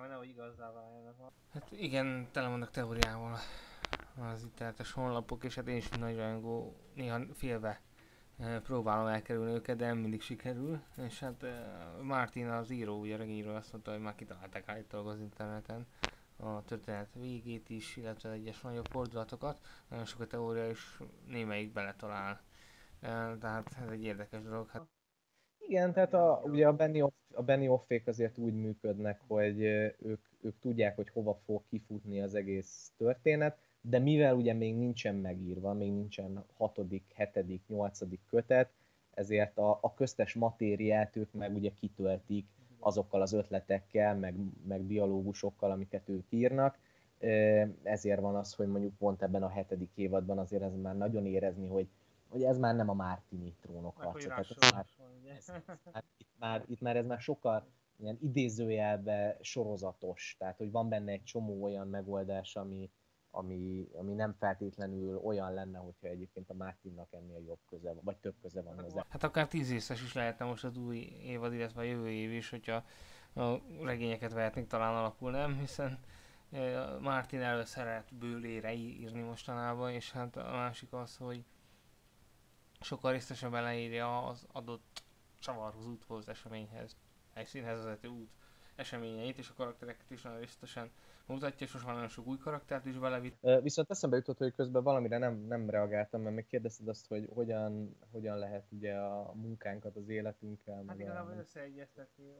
Hát igen, tele vannak teóriával az internetes honlapok, és hát én is nagy rajongó, néha félve próbálom elkerülni őket, de nem mindig sikerül. És hát Martin az író, ugye a regényről azt mondta, hogy már kitalálták állítólag az interneten a történet végét is, illetve egyes nagyobb fordulatokat. Nagyon sok a teória, és némelyik beletalál. Tehát ez egy érdekes dolog. Hát Igen, tehát ugye a Benioffék azért úgy működnek, hogy ők tudják, hogy hova fog kifutni az egész történet, de mivel ugye még nincsen megírva, még nincsen 6., 7., 8. kötet, ezért a köztes matériát ők meg ugye kitöltik azokkal az ötletekkel, meg dialógusokkal, amiket ők írnak. Ezért van az, hogy mondjuk pont ebben a 7. évadban azért ez már nagyon érezni, hogy ez már nem a Mártini trónok harca. Tehát itt már ez már sokkal ilyen idézőjelbe sorozatos. Tehát, hogy van benne egy csomó olyan megoldás, ami nem feltétlenül olyan lenne, hogyha egyébként a Mártinnak ennél jobb köze van, vagy több köze van hozzá. Hát akár 10 részes is lehetne most az új évad, illetve a jövő év is, hogyha a regényeket vehetnénk talán alapul, nem? Hiszen Martin szeret bőlére írni mostanában, és hát a másik az, hogy sokkal részletesebben leírja az adott csavarhoz, úthoz, eseményhez, helyszínhez vezető út eseményeit, és a karaktereket is nagyon részletesen mutatja, és most már nagyon sok új karaktert is belevitt. Viszont eszembe jutott, hogy közben valamire nem reagáltam, mert még kérdezted azt, hogy hogyan lehet ugye a munkánkat az életünkkel, Hát meg igazából összeegyeztetni,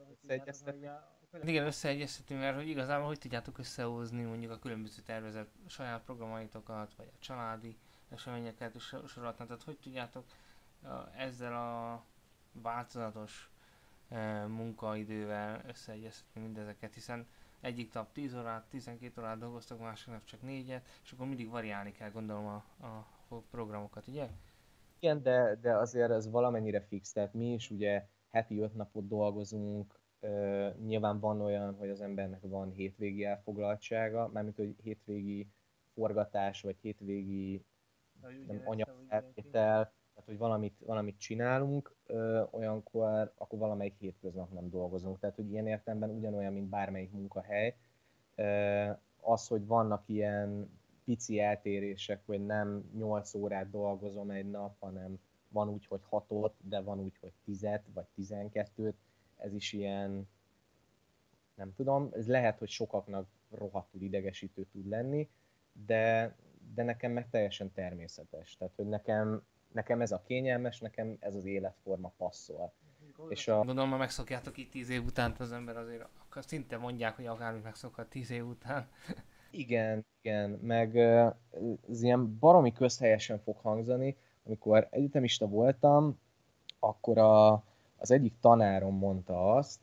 mert hogy igazából hogy tudjátok összehozni mondjuk a különböző tervezett saját programaitokat, vagy a családi eseményeket is sorolhatnak, tehát hogy tudjátok ezzel a változatos munkaidővel összeegyeztetni mindezeket, hiszen egyik nap 10 órát, 12 órát dolgoztak, másik nap csak 4-et, és akkor mindig variálni kell gondolom a programokat, ugye? Igen, de azért ez valamennyire fix, tehát mi is ugye heti 5 napot dolgozunk, nyilván van olyan, hogy az embernek van hétvégi elfoglaltsága, mármint hogy hétvégi forgatás, vagy hétvégi nem anyagfeltétel, tehát hogy valamit csinálunk, olyankor akkor valamelyik hétköznap nem dolgozunk. Tehát, hogy ilyen értelemben ugyanolyan, mint bármelyik munkahely. az, hogy vannak ilyen pici eltérések, hogy nem 8 órát dolgozom egy nap, hanem van úgy, hogy 6-ot, de van úgy, hogy 10-et, vagy 12-t, ez is ilyen, nem tudom, ez lehet, hogy sokaknak rohadtul idegesítő tud lenni, de nekem meg teljesen természetes. Tehát, hogy nekem ez a kényelmes, nekem ez az életforma passzol. És Gondolom, ha megszokjátok itt 10 év után, az ember azért akkor szinte mondják, hogy akármit megszokhat 10 év után. igen, meg ez ilyen baromi közhelyesen fog hangzani, amikor egyetemista voltam, akkor az egyik tanárom mondta azt,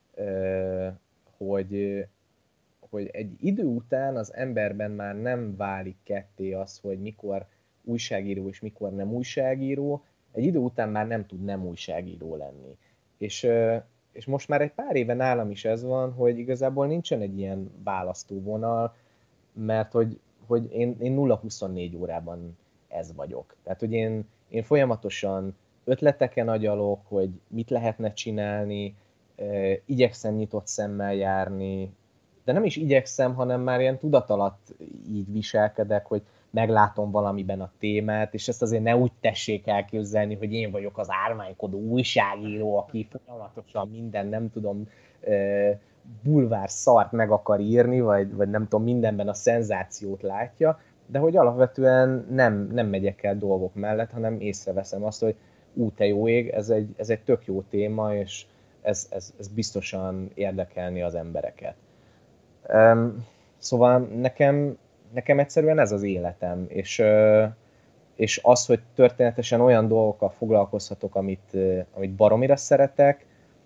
hogy egy idő után az emberben már nem válik ketté az, hogy mikor újságíró és mikor nem újságíró, egy idő után már nem tud nem újságíró lenni. És most már egy pár éve nálam is ez van, hogy igazából nincsen egy ilyen választóvonal, mert hogy én 0-24 órában ez vagyok. Tehát, hogy én folyamatosan ötleteken agyalok, hogy mit lehetne csinálni, igyekszem nyitott szemmel járni, de nem is igyekszem, hanem már ilyen tudatalatt így viselkedek, hogy meglátom valamiben a témát, és ezt azért ne úgy tessék elképzelni, hogy én vagyok az ármánykodó újságíró, aki folyamatosan minden, nem tudom, bulvár szart meg akar írni, vagy nem tudom, mindenben a szenzációt látja, de hogy alapvetően nem megyek el dolgok mellett, hanem észreveszem azt, hogy te jó ég, ez egy tök jó téma, és ez biztosan érdekelni az embereket. Szóval nekem egyszerűen ez az életem, és az, hogy történetesen olyan dolgokkal foglalkozhatok, amit baromira szeretek,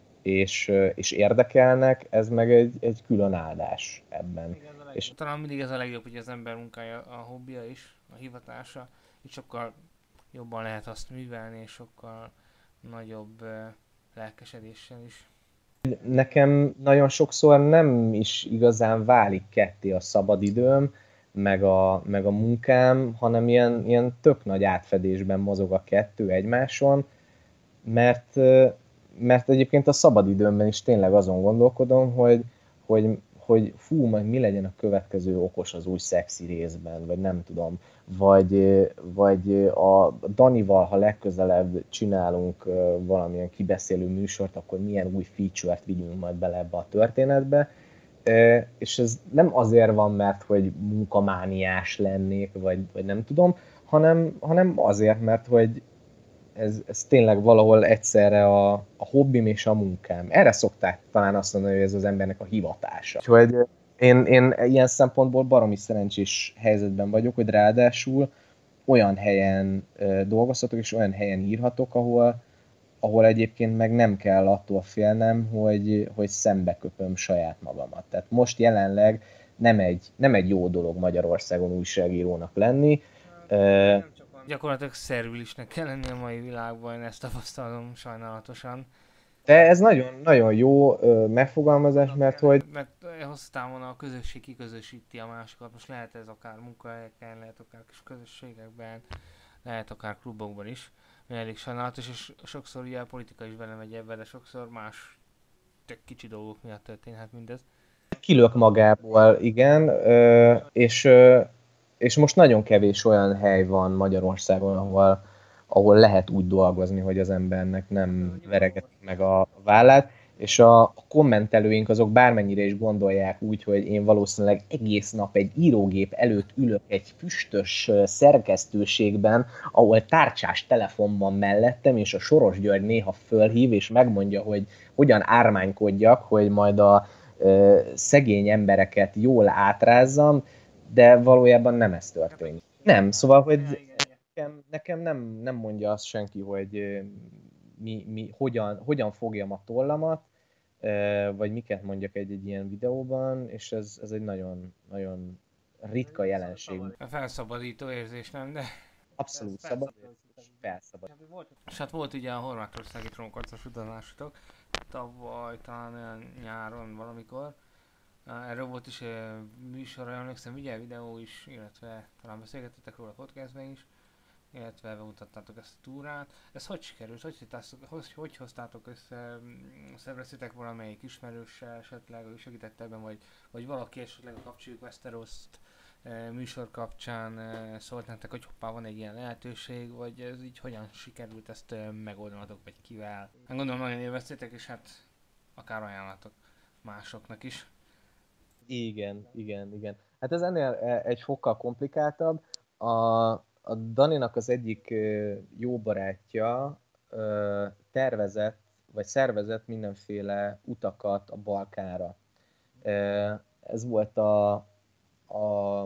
és érdekelnek, ez meg egy külön áldás ebben. És Talán mindig ez a legjobb, hogy az ember munkája, a hobbija is, a hivatása, és sokkal jobban lehet azt művelni, és sokkal nagyobb lelkesedéssel is. nekem nagyon sokszor nem is igazán válik ketté a szabadidőm, meg a munkám, hanem ilyen tök nagy átfedésben mozog a kettő egymáson, mert, mert egyébként a szabadidőmben is tényleg azon gondolkodom, hogy fú, majd mi legyen a következő okos az új szexi részben, vagy nem tudom, vagy a Danival, ha legközelebb csinálunk valamilyen kibeszélő műsort, akkor milyen új feature-t vigyünk majd bele ebbe a történetbe. És ez nem azért van, mert hogy munkamániás lennék, vagy nem tudom, hanem azért, mert hogy ez tényleg valahol egyszerre a hobbim és a munkám. Erre szokták talán azt mondani, hogy ez az embernek a hivatása. Úgyhogy én ilyen szempontból baromi szerencsés helyzetben vagyok, hogy ráadásul olyan helyen dolgozhatok, és olyan helyen írhatok, ahol egyébként meg nem kell attól félnem, hogy szembeköpöm saját magamat. Tehát most jelenleg nem egy jó dolog Magyarországon újságírónak lenni. Gyakorlatilag szervilisnek kell lenni a mai világban, én ezt tapasztalom sajnálatosan. De ez nagyon, nagyon jó megfogalmazás, mert hogy Mert hosszú távon a közösség kiközösíti a másikat, most lehet ez akár munkahelyeken, lehet akár kis közösségekben, lehet akár klubokban is, ami elég sajnálatos, és sokszor ugye a politika is belemegy ebbe, de sokszor más tök kicsi dolgok miatt történhet mindez. kilök magából, igen, és most nagyon kevés olyan hely van Magyarországon, ahol lehet úgy dolgozni, hogy az embernek nem veregetik meg a vállát, és a kommentelőink azok bármennyire is gondolják úgy, hogy én valószínűleg egész nap egy írógép előtt ülök egy füstös szerkesztőségben, ahol tárcsás telefon van mellettem, és a Soros György néha fölhív, és megmondja, hogy hogyan ármánykodjak, hogy majd a szegény embereket jól átrázzam, de valójában nem ez történik. Nem, szóval, hogy nekem nem mondja azt senki, hogy hogyan fogjam a tollamat, vagy miket mondjak egy ilyen videóban, és ez egy nagyon, nagyon ritka jelenség. A felszabadító érzés, nem? De Abszolút szabad, és felszabadító. és hát volt ugye a horvátországi trónkarcos utazásotok, tavaly talán olyan nyáron valamikor. Erről volt is műsor, emlékszem, ugye videó is, illetve talán beszélgettetek róla a podcastben is. illetve bemutattátok ezt a túrát. Ez hogy sikerült? Hogy hoztátok össze? Szerveztétek valamelyik ismerőssel esetleg, ő segített ebben, vagy valaki esetleg a Kapcsoljuk Westeroszt műsor kapcsán szólt nektek, hogy hoppá, van egy ilyen lehetőség, vagy ez így hogyan sikerült ezt megoldanatok, vagy kivel? Hát gondolom nagyon élveztétek, és hát akár ajánlatok másoknak is. Igen. Hát ez ennél egy fokkal komplikáltabb. A Daninak az egyik jó barátja tervezett, vagy szervezett mindenféle utakat a Balkánra. Ez volt a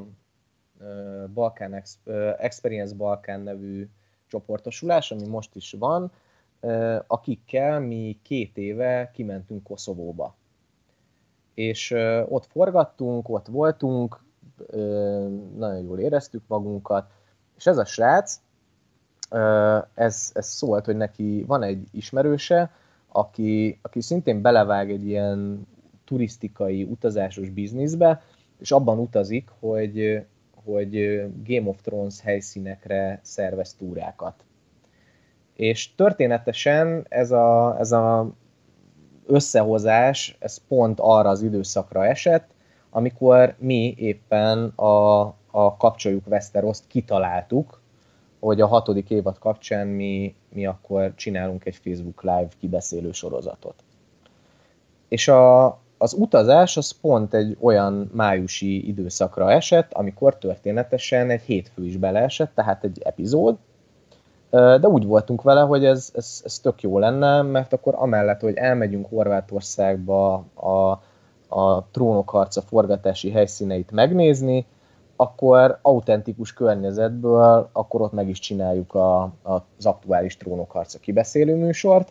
Experience Balkán nevű csoportosulás, ami most is van, akikkel mi 2 éve kimentünk Koszovóba. És ott forgattunk, ott voltunk, nagyon jól éreztük magunkat, és ez a srác, ez szólt, hogy neki van egy ismerőse, aki szintén belevág egy ilyen turisztikai, utazásos bizniszbe, és abban utazik, hogy Game of Thrones helyszínekre szervez túrákat. És történetesen ez a összehozás, ez pont arra az időszakra esett, amikor mi éppen a Kapcsoljuk Westeroszt kitaláltuk, hogy a 6. évad kapcsán mi akkor csinálunk egy Facebook Live kibeszélő sorozatot. És az utazás az pont egy olyan májusi időszakra esett, amikor történetesen egy hétfő is beleesett, tehát egy epizód, de úgy voltunk vele, hogy ez tök jó lenne, mert akkor amellett, hogy elmegyünk Horvátországba a Trónok harca forgatási helyszíneit megnézni, akkor autentikus környezetből akkor ott meg is csináljuk az aktuális Trónok harca kibeszélő műsort.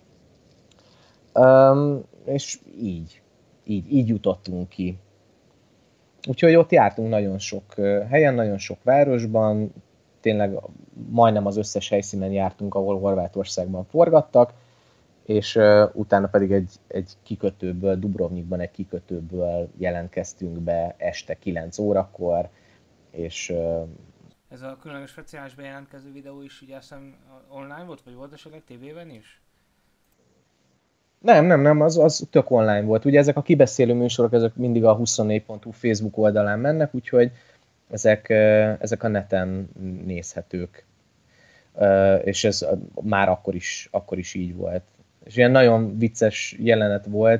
És így jutottunk ki. Úgyhogy ott jártunk nagyon sok helyen, nagyon sok városban, tényleg majdnem az összes helyszínen jártunk, ahol Horvátországban forgattak, és utána pedig egy kikötőből, Dubrovnikban egy kikötőből jelentkeztünk be este 9 órakor, és... Ez a különleges speciális bejelentkező videó is ugye azt hiszem online volt, vagy volt esetleg tévében is? Nem, az tök online volt. Ugye ezek a kibeszélő műsorok, ezek mindig a 24.hu Facebook oldalán mennek, úgyhogy ezek a neten nézhetők. És ez már akkor is így volt. És ilyen nagyon vicces jelenet volt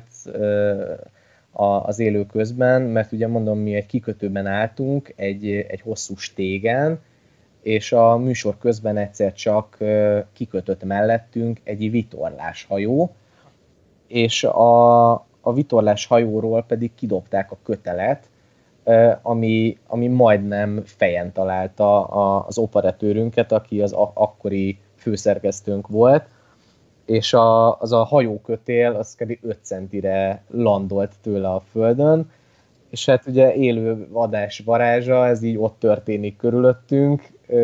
az élő közben, mert ugye mondom, mi egy kikötőben álltunk, egy hosszú stégen, és a műsor közben egyszer csak kikötött mellettünk egy vitorláshajó, és a vitorláshajóról pedig kidobták a kötelet, ami majdnem fejen találta az operatőrünket, aki az akkori főszerkesztőnk volt, és az a hajókötél az kb. 5 centire landolt tőle a földön, és hát ugye élő adás varázsa, ez így ott történik körülöttünk,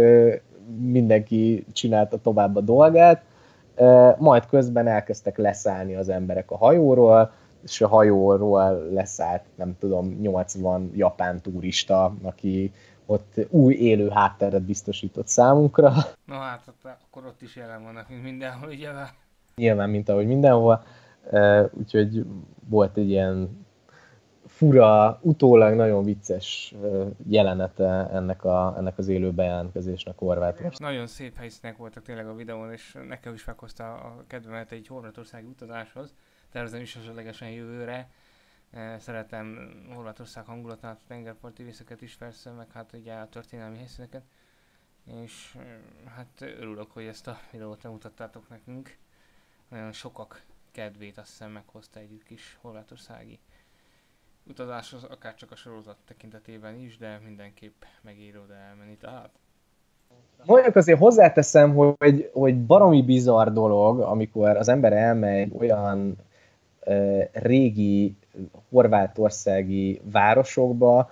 mindenki csinálta tovább a dolgát, majd közben elkezdtek leszállni az emberek a hajóról, és a hajóról leszállt, nem tudom, 80 japán turista, aki ott új élő hátteret biztosított számunkra. Na hát, akkor ott is jelen vannak, mint mindenhol, ugye? Nyilván, mint ahogy mindenhol. Úgyhogy volt egy ilyen fura, utólag nagyon vicces jelenete ennek az élő bejelentkezésnek Horvátországban. Nagyon szép helyszínek voltak tényleg a videón, és nekem is meghozta a kedvemet egy horvátországi utazáshoz. Tervezem is esetlegesen jövőre. Szeretem Horvátország hangulatát, a tengerparti részeket is persze, meg hát ugye a történelmi helyszíneket. És hát örülök, hogy ezt a videót mutattátok nekünk. Nagyon sokak kedvét azt hiszem meghozta egy kis horvátországi utazáshoz, akár csak a sorozat tekintetében is, de mindenképp megér oda elmenni, tehát. Mondjuk azért hozzáteszem, hogy baromi bizarr dolog, amikor az ember elmegy olyan régi horvátországi városokba,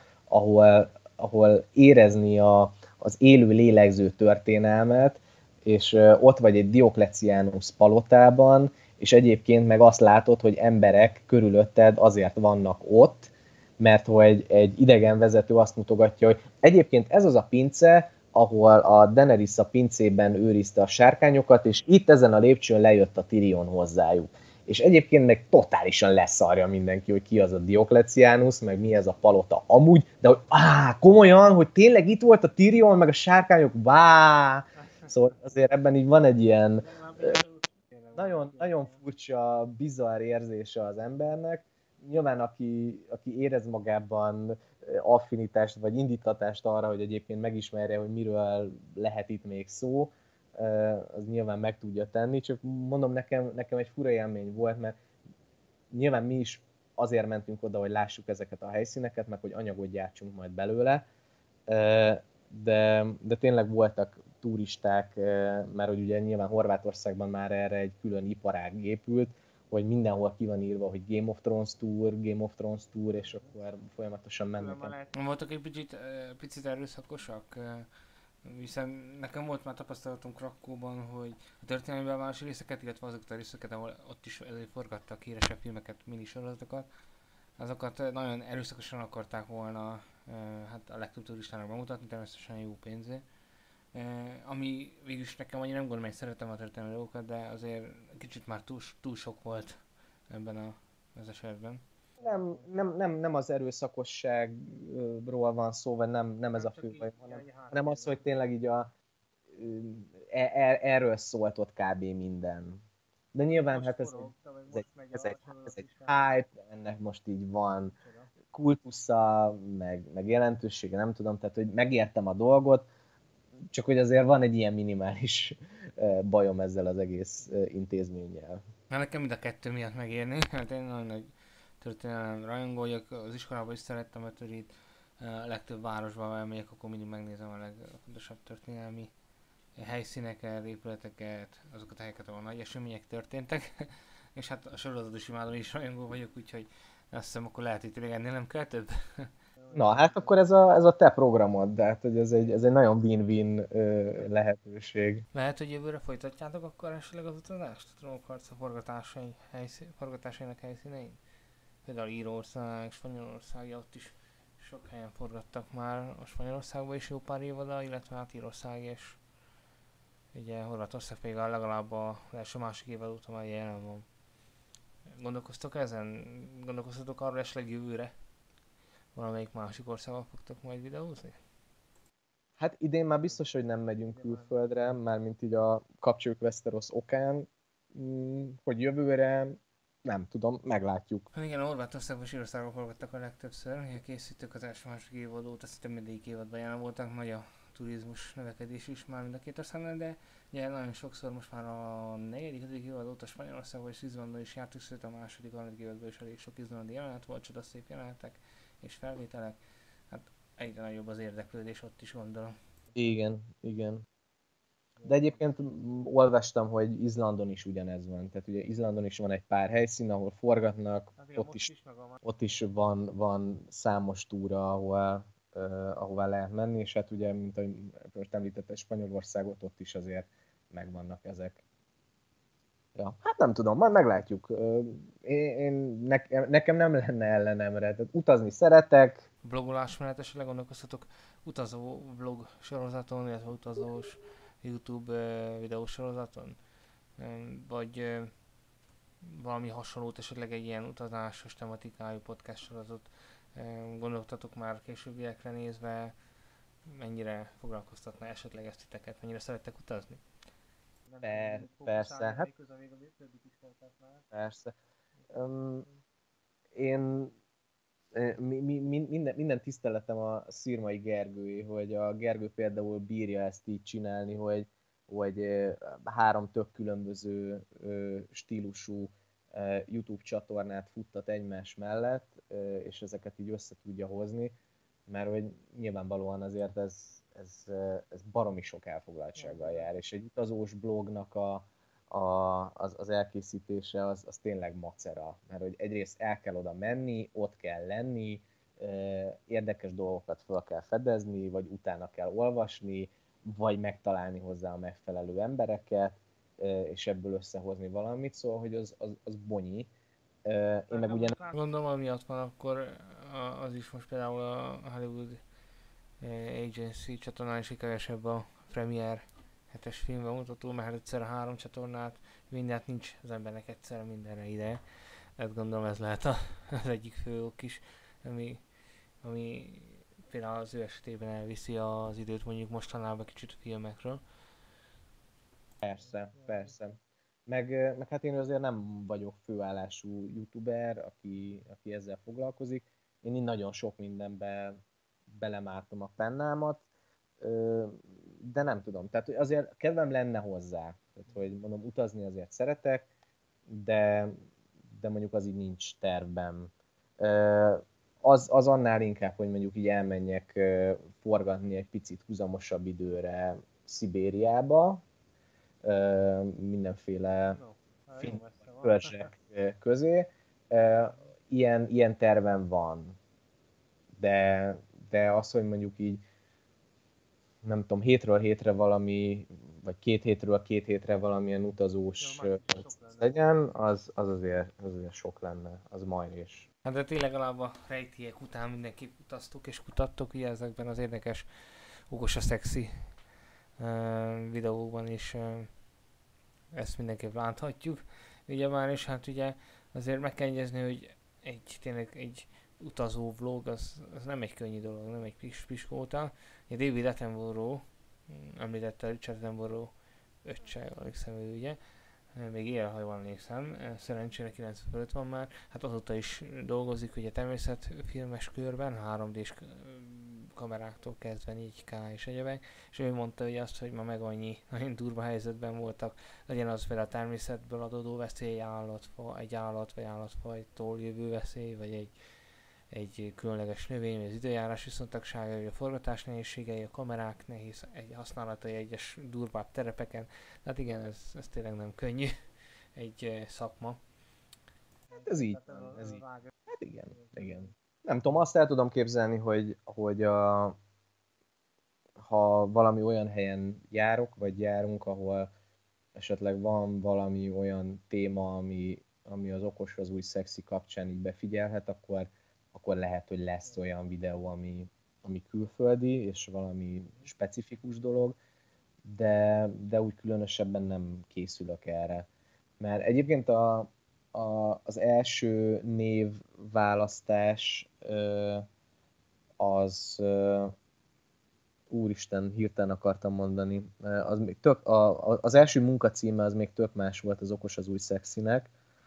ahol érezni az élő lélegző történelmet, és ott vagy egy Dioklecianus palotában, és egyébként meg azt látod, hogy emberek körülötted azért vannak ott, mert hogy egy idegenvezető azt mutogatja, hogy egyébként ez az a pince, ahol a Daenerys a pincében őrizte a sárkányokat, és itt ezen a lépcsőn lejött a Tyrion hozzájuk. És egyébként meg totálisan leszarja mindenki, hogy ki az a Dioklecianus, meg mi ez a palota amúgy, de hogy komolyan, hogy tényleg itt volt a Tyrion, meg a sárkányok, Szóval azért ebben így van egy ilyen nagyon, nagyon furcsa, bizarr érzése az embernek. Nyilván aki érez magában affinitást vagy indítatást arra, hogy egyébként megismerje, hogy miről lehet itt még szó, az nyilván meg tudja tenni, csak mondom, nekem egy fura élmény volt, mert nyilván mi is azért mentünk oda, hogy lássuk ezeket a helyszíneket, meg hogy anyagot gyártsunk majd belőle, de tényleg voltak turisták, mert hogy ugye nyilván Horvátországban már erre egy külön iparág épült, hogy mindenhol ki van írva, hogy Game of Thrones Tour, és akkor folyamatosan mennek. Voltak egy picit erőszakosak, hiszen nekem volt már tapasztalatom Krakóban, hogy a történelmi belvárosi részeket, illetve azokat a részeket, ahol ott is forgattak híresebb filmeket, minisorozatokat, azokat nagyon erőszakosan akarták volna hát a legtöbb turistának bemutatni, természetesen jó pénzé. Ami végülis nekem annyira nem gondolom, hogy szeretem a történelmi dolgokat, de azért kicsit már túl sok volt ebben az esetben. Nem az erőszakosságról van szó, vagy nem ez a fő baj, hanem az, hogy tényleg így erről szólt ott kb. Minden. De nyilván hát ez egy hype, ennek most így van kultusza, meg jelentősége, nem tudom, tehát hogy megértem a dolgot, csak hogy azért van egy ilyen minimális bajom ezzel az egész intézménnyel. Na nekem mind a kettő miatt megérni, hát én nagyon nagy történelem rajongó vagyok, az iskolában is szerettem a törit, a legtöbb városban elmegyek, akkor mindig megnézem a legfontosabb történelmi helyszíneket, épületeket, azokat a helyeket, ahol nagy események történtek, és hát a sorozatos imádó is rajongó vagyok, úgyhogy azt hiszem, akkor lehet, hogy tényleg ennél nem kell több. Na, hát akkor ez a te programod, de hát hogy ez egy nagyon win-win lehetőség. Lehet, hogy jövőre folytatjátok akkor esetleg az utazást? A Trónokharca forgatásainak helyszínein? Például Írország, Spanyolország, ott is sok helyen forgattak már, a Spanyolországban is jó pár évada, illetve hát Írország és ugye Horvátország pedig legalább az első-másik évad óta már jelen van. Gondolkoztok ezen? Gondolkoztatok arra esetleg jövőre? Valamelyik másik országban fogtok majd videózni? Hát idén már biztos, hogy nem megyünk külföldre, mármint így a Kapcsoljuk Westeros okán, hogy jövőre nem tudom, meglátjuk. Hát igen, a Horvátországban és Írországban forgattak a legtöbbször, a készítők az első-második évad óta, szinte mindegyik évadban jelen voltak, nagy a turizmus növekedés is már mind a két országnál, de ugye nagyon sokszor most már a negyedik, ötödik évad óta Spanyolországban és Izlandon is jártuk, sőt a második, harmadik évadban is elég sok izlandi jelenet volt, csodaszép jelenetek és felvételek. Hát egyre nagyobb az érdeklődés ott is, gondolom. Igen, igen. De egyébként olvastam, hogy Izlandon is ugyanez van. Tehát ugye Izlandon is van egy pár helyszín, ahol forgatnak, ott is van számos túra, ahová lehet menni, és hát ugye, mint ahogy most említette Spanyolországot, ott is azért megvannak ezek. Ja, hát nem tudom, majd meglátjuk. Nekem nem lenne ellenemre. Tehát utazni szeretek. Blogolás mellett esetleg gondolkoztatok utazó vlog sorozaton, illetve utazós YouTube videósorozaton? Vagy valami hasonlót, esetleg egy ilyen utazásos tematikájú podcast sorozatot gondoltatok már későbbiekre nézve, mennyire foglalkoztatna esetleg ezt titeket, mennyire szerettek utazni? Persze, hát persze. Én minden tiszteletem a Szirmai Gergőé, hogy a Gergő például bírja ezt így csinálni, hogy három tök különböző stílusú YouTube csatornát futtat egymás mellett, és ezeket így össze tudja hozni, mert hogy nyilvánvalóan azért ez baromi sok elfoglaltsággal jár, és egy utazós blognak az elkészítése az tényleg macera, mert hogy egyrészt el kell oda menni, ott kell lenni, érdekes dolgokat fel kell fedezni, vagy utána kell olvasni, vagy megtalálni hozzá a megfelelő embereket, és ebből összehozni valamit, szóval, hogy az bonyi. Én meg ugye... Gondolom, amiatt van akkor az is most például a Hollywood Agency csatornán is kevesebb a Premiere 7-es filmbemutató, mert egyszer 3 csatornát, mindent nincs az embernek egyszerre mindenre ideje. Hát gondolom ez lehet az egyik fő ok is, ami például az ő esetében elviszi az időt mondjuk mostanában kicsit a filmekről. Persze, persze. Meg hát én azért nem vagyok főállású youtuber, aki ezzel foglalkozik. Én így nagyon sok mindenbe belemártom a pennámat, de nem tudom. Tehát azért kedvem lenne hozzá. Tehát, hogy mondom, utazni azért szeretek, de, de mondjuk az így nincs tervben. Az annál inkább, hogy mondjuk így elmenjek forgatni egy picit húzamosabb időre Szibériába, mindenféle törzsek közé. Ilyen tervem van. De az, hogy mondjuk így nem tudom, hétről hétre valami, vagy 2 hétről 2 hétre valamilyen utazós legyen, az azért sok lenne, az majd is. Hát de tényleg legalább a rejtélyek után mindenképp utaztok és kutattok ugye ezekben az érdekes, okos a szexi videókban is ezt mindenképp láthatjuk. Ugye már, és hát ugye azért meg kell jegyezni, hogy tényleg egy utazó vlog, az nem egy könnyű dolog, nem egy piskóta. Ugye David Attenborough, említette Richard Attenborough öccse, emlékszem ő ugye, még él, ha jól emlékszem, szerencsére 90 fölött van már, hát azóta is dolgozik ugye természetfilmes körben, 3D-s kameráktól kezdve 4K és egyebek, és ő mondta ugye azt, hogy ma meg annyi nagyon durva helyzetben voltak, legyen az például a természetből adódó veszély, egy állat vagy állatfajtól jövő veszély, vagy egy különleges növény, vagy az időjárás viszontagsága, vagy a forgatás nehézségei, a kamerák nehéz használatai egyes durvább terepeken. Tehát igen, ez tényleg nem könnyű egy szakma. Hát ez így van, ez így. Hát igen. Nem tudom, azt el tudom képzelni, hogy ha valami olyan helyen járok, vagy járunk, ahol esetleg van valami olyan téma, ami az okos, az új szexi kapcsán így befigyelhet, akkor lehet, hogy lesz olyan videó, ami külföldi, és valami specifikus dolog, de úgy különösebben nem készülök erre. Mert egyébként az első névválasztás az úristen, hirtelen akartam mondani, az, még az első munkacíme az még tök más volt, az okos az új szexinek,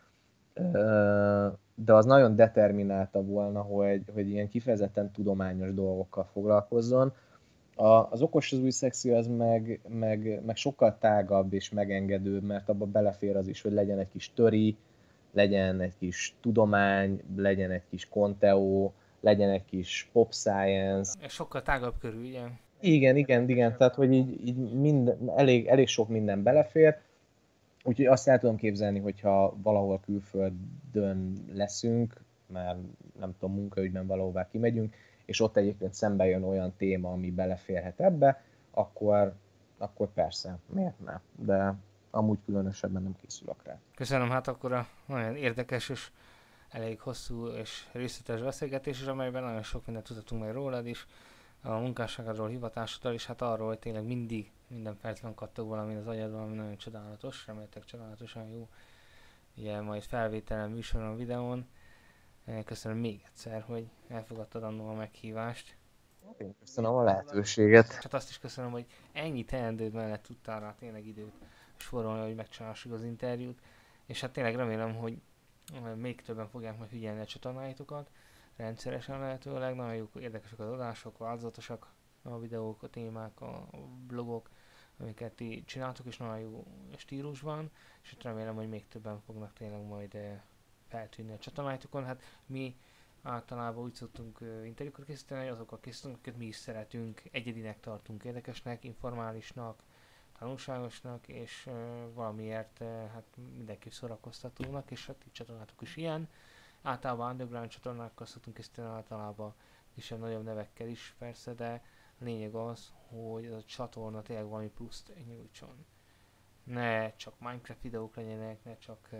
de az nagyon determinálta volna, hogy ilyen kifejezetten tudományos dolgokkal foglalkozzon. Az okos az új szexi az meg sokkal tágabb és megengedőbb, mert abba belefér az is, hogy legyen egy kis töri, legyen egy kis tudomány, legyen egy kis konteó, legyen egy kis pop science. Sokkal tágabb körül, ugye? Igen, tehát hogy így elég sok minden belefér, úgyhogy azt el tudom képzelni, hogyha valahol külföldön leszünk, mert nem tudom, munkaügyben valahová kimegyünk, és ott egyébként szembe jön olyan téma, ami beleférhet ebbe, akkor persze, miért ne? De amúgy különösebben nem készülök rá. Köszönöm, hát akkor a nagyon érdekes és elég hosszú és részletes beszélgetés, amelyben nagyon sok mindent tudhatunk meg rólad is, a munkásságodról, hivatásodról, és hát arról, hogy tényleg minden percben kattog valami az agyadban, ami nagyon csodálatos, reméltek csodálatosan jó. Ugye majd felvételen, műsoron, videón. Köszönöm még egyszer, hogy elfogadtad annól a meghívást. Én köszönöm a lehetőséget. És hát azt is köszönöm, hogy ennyi teendőd mellett tudtál rá tényleg időt sorolni, hogy megcsináljuk az interjút. És hát tényleg remélem, hogy még többen fogják majd figyelni a csatornáitokat. Rendszeresen lehetőleg, nagyon jók, érdekesek az adások, változatosak a videók, a témák, a blogok, amiket ti csináltok, és nagyon jó stílusban, és hát remélem, hogy még többen fognak tényleg majd feltűnni a csatornáitokon. Hát mi általában úgy szoktunk interjúkat készíteni, azokkal készítünk, akiket mi is szeretünk, egyedinek tartunk, érdekesnek, informálisnak, tanulságosnak, és valamiért hát mindenki szórakoztatónak, és hát így csatornátok is ilyen. Általában underground csatornákkal szoktunk készíteni, általában kisebb-nagyobb nevekkel is persze, de a lényeg az, hogy ez a csatorna tényleg valami pluszt nyújtson. Ne csak Minecraft videók legyenek, ne csak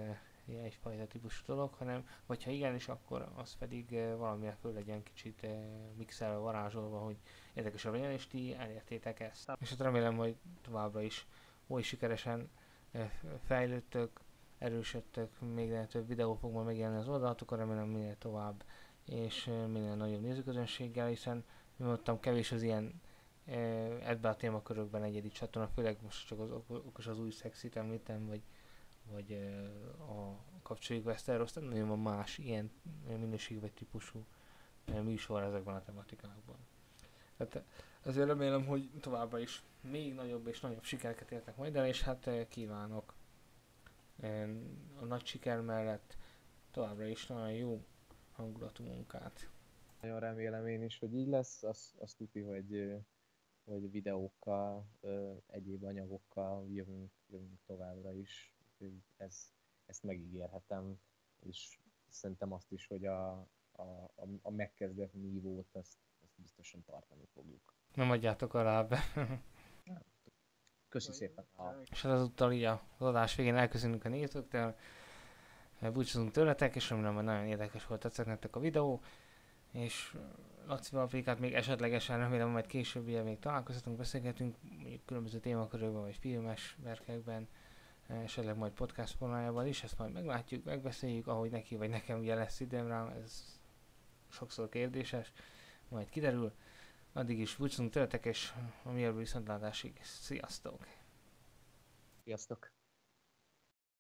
egyfajta típusú dolog, hanem, vagy ha igenis, akkor az pedig valamilyen föl legyen kicsit mixelve, varázsolva, hogy érdekesebb legyen, és ti elértétek ezt. És hát remélem, hogy továbbra is oly sikeresen fejlődtök, erősödtök, még több videó fog majd megjelenni az oldalatokon, remélem minél tovább, és minél nagyobb nézőközönséggel, hiszen mondtam, kevés az ilyen ebben a témakörökben egyedi csatorna, főleg most csak az okos az új szexit említem, vagy a kapcsoljuk Westeros, nagyon van más ilyen minőségű vagy típusú műsor ezekben a tematikában. Tehát ezért remélem, hogy továbbra is még nagyobb és nagyobb sikereket értek majd el, és hát kívánok a nagy siker mellett továbbra is nagyon jó hangulatú munkát. Nagyon remélem én is, hogy így lesz, azt tuti, hogy videókkal, egyéb anyagokkal jövünk továbbra is, úgyhogy ezt megígérhetem, és szerintem azt is, hogy a megkezdett nívót azt biztosan tartani fogjuk. Nem adjátok alább. Köszi szépen! És hát azúttal így az adás végén elköszönünk a nézőktől, búcsúzunk tőletek, és remélem, hogy nagyon érdekes volt, tetszett nektek a videó, és Lacival Pékát még esetlegesen remélem, majd később ilyen még találkozhatunk, beszélgetünk, mondjuk különböző témakörökben, vagy filmes verkekben, esetleg majd podcast formájában is, ezt majd meglátjuk, megbeszéljük, ahogy neki vagy nekem ugye lesz időm rá, ez sokszor kérdéses, majd kiderül. Addig is búcsúzunk tőletek, és a mielőbbi viszontlátásig. Sziasztok! Sziasztok!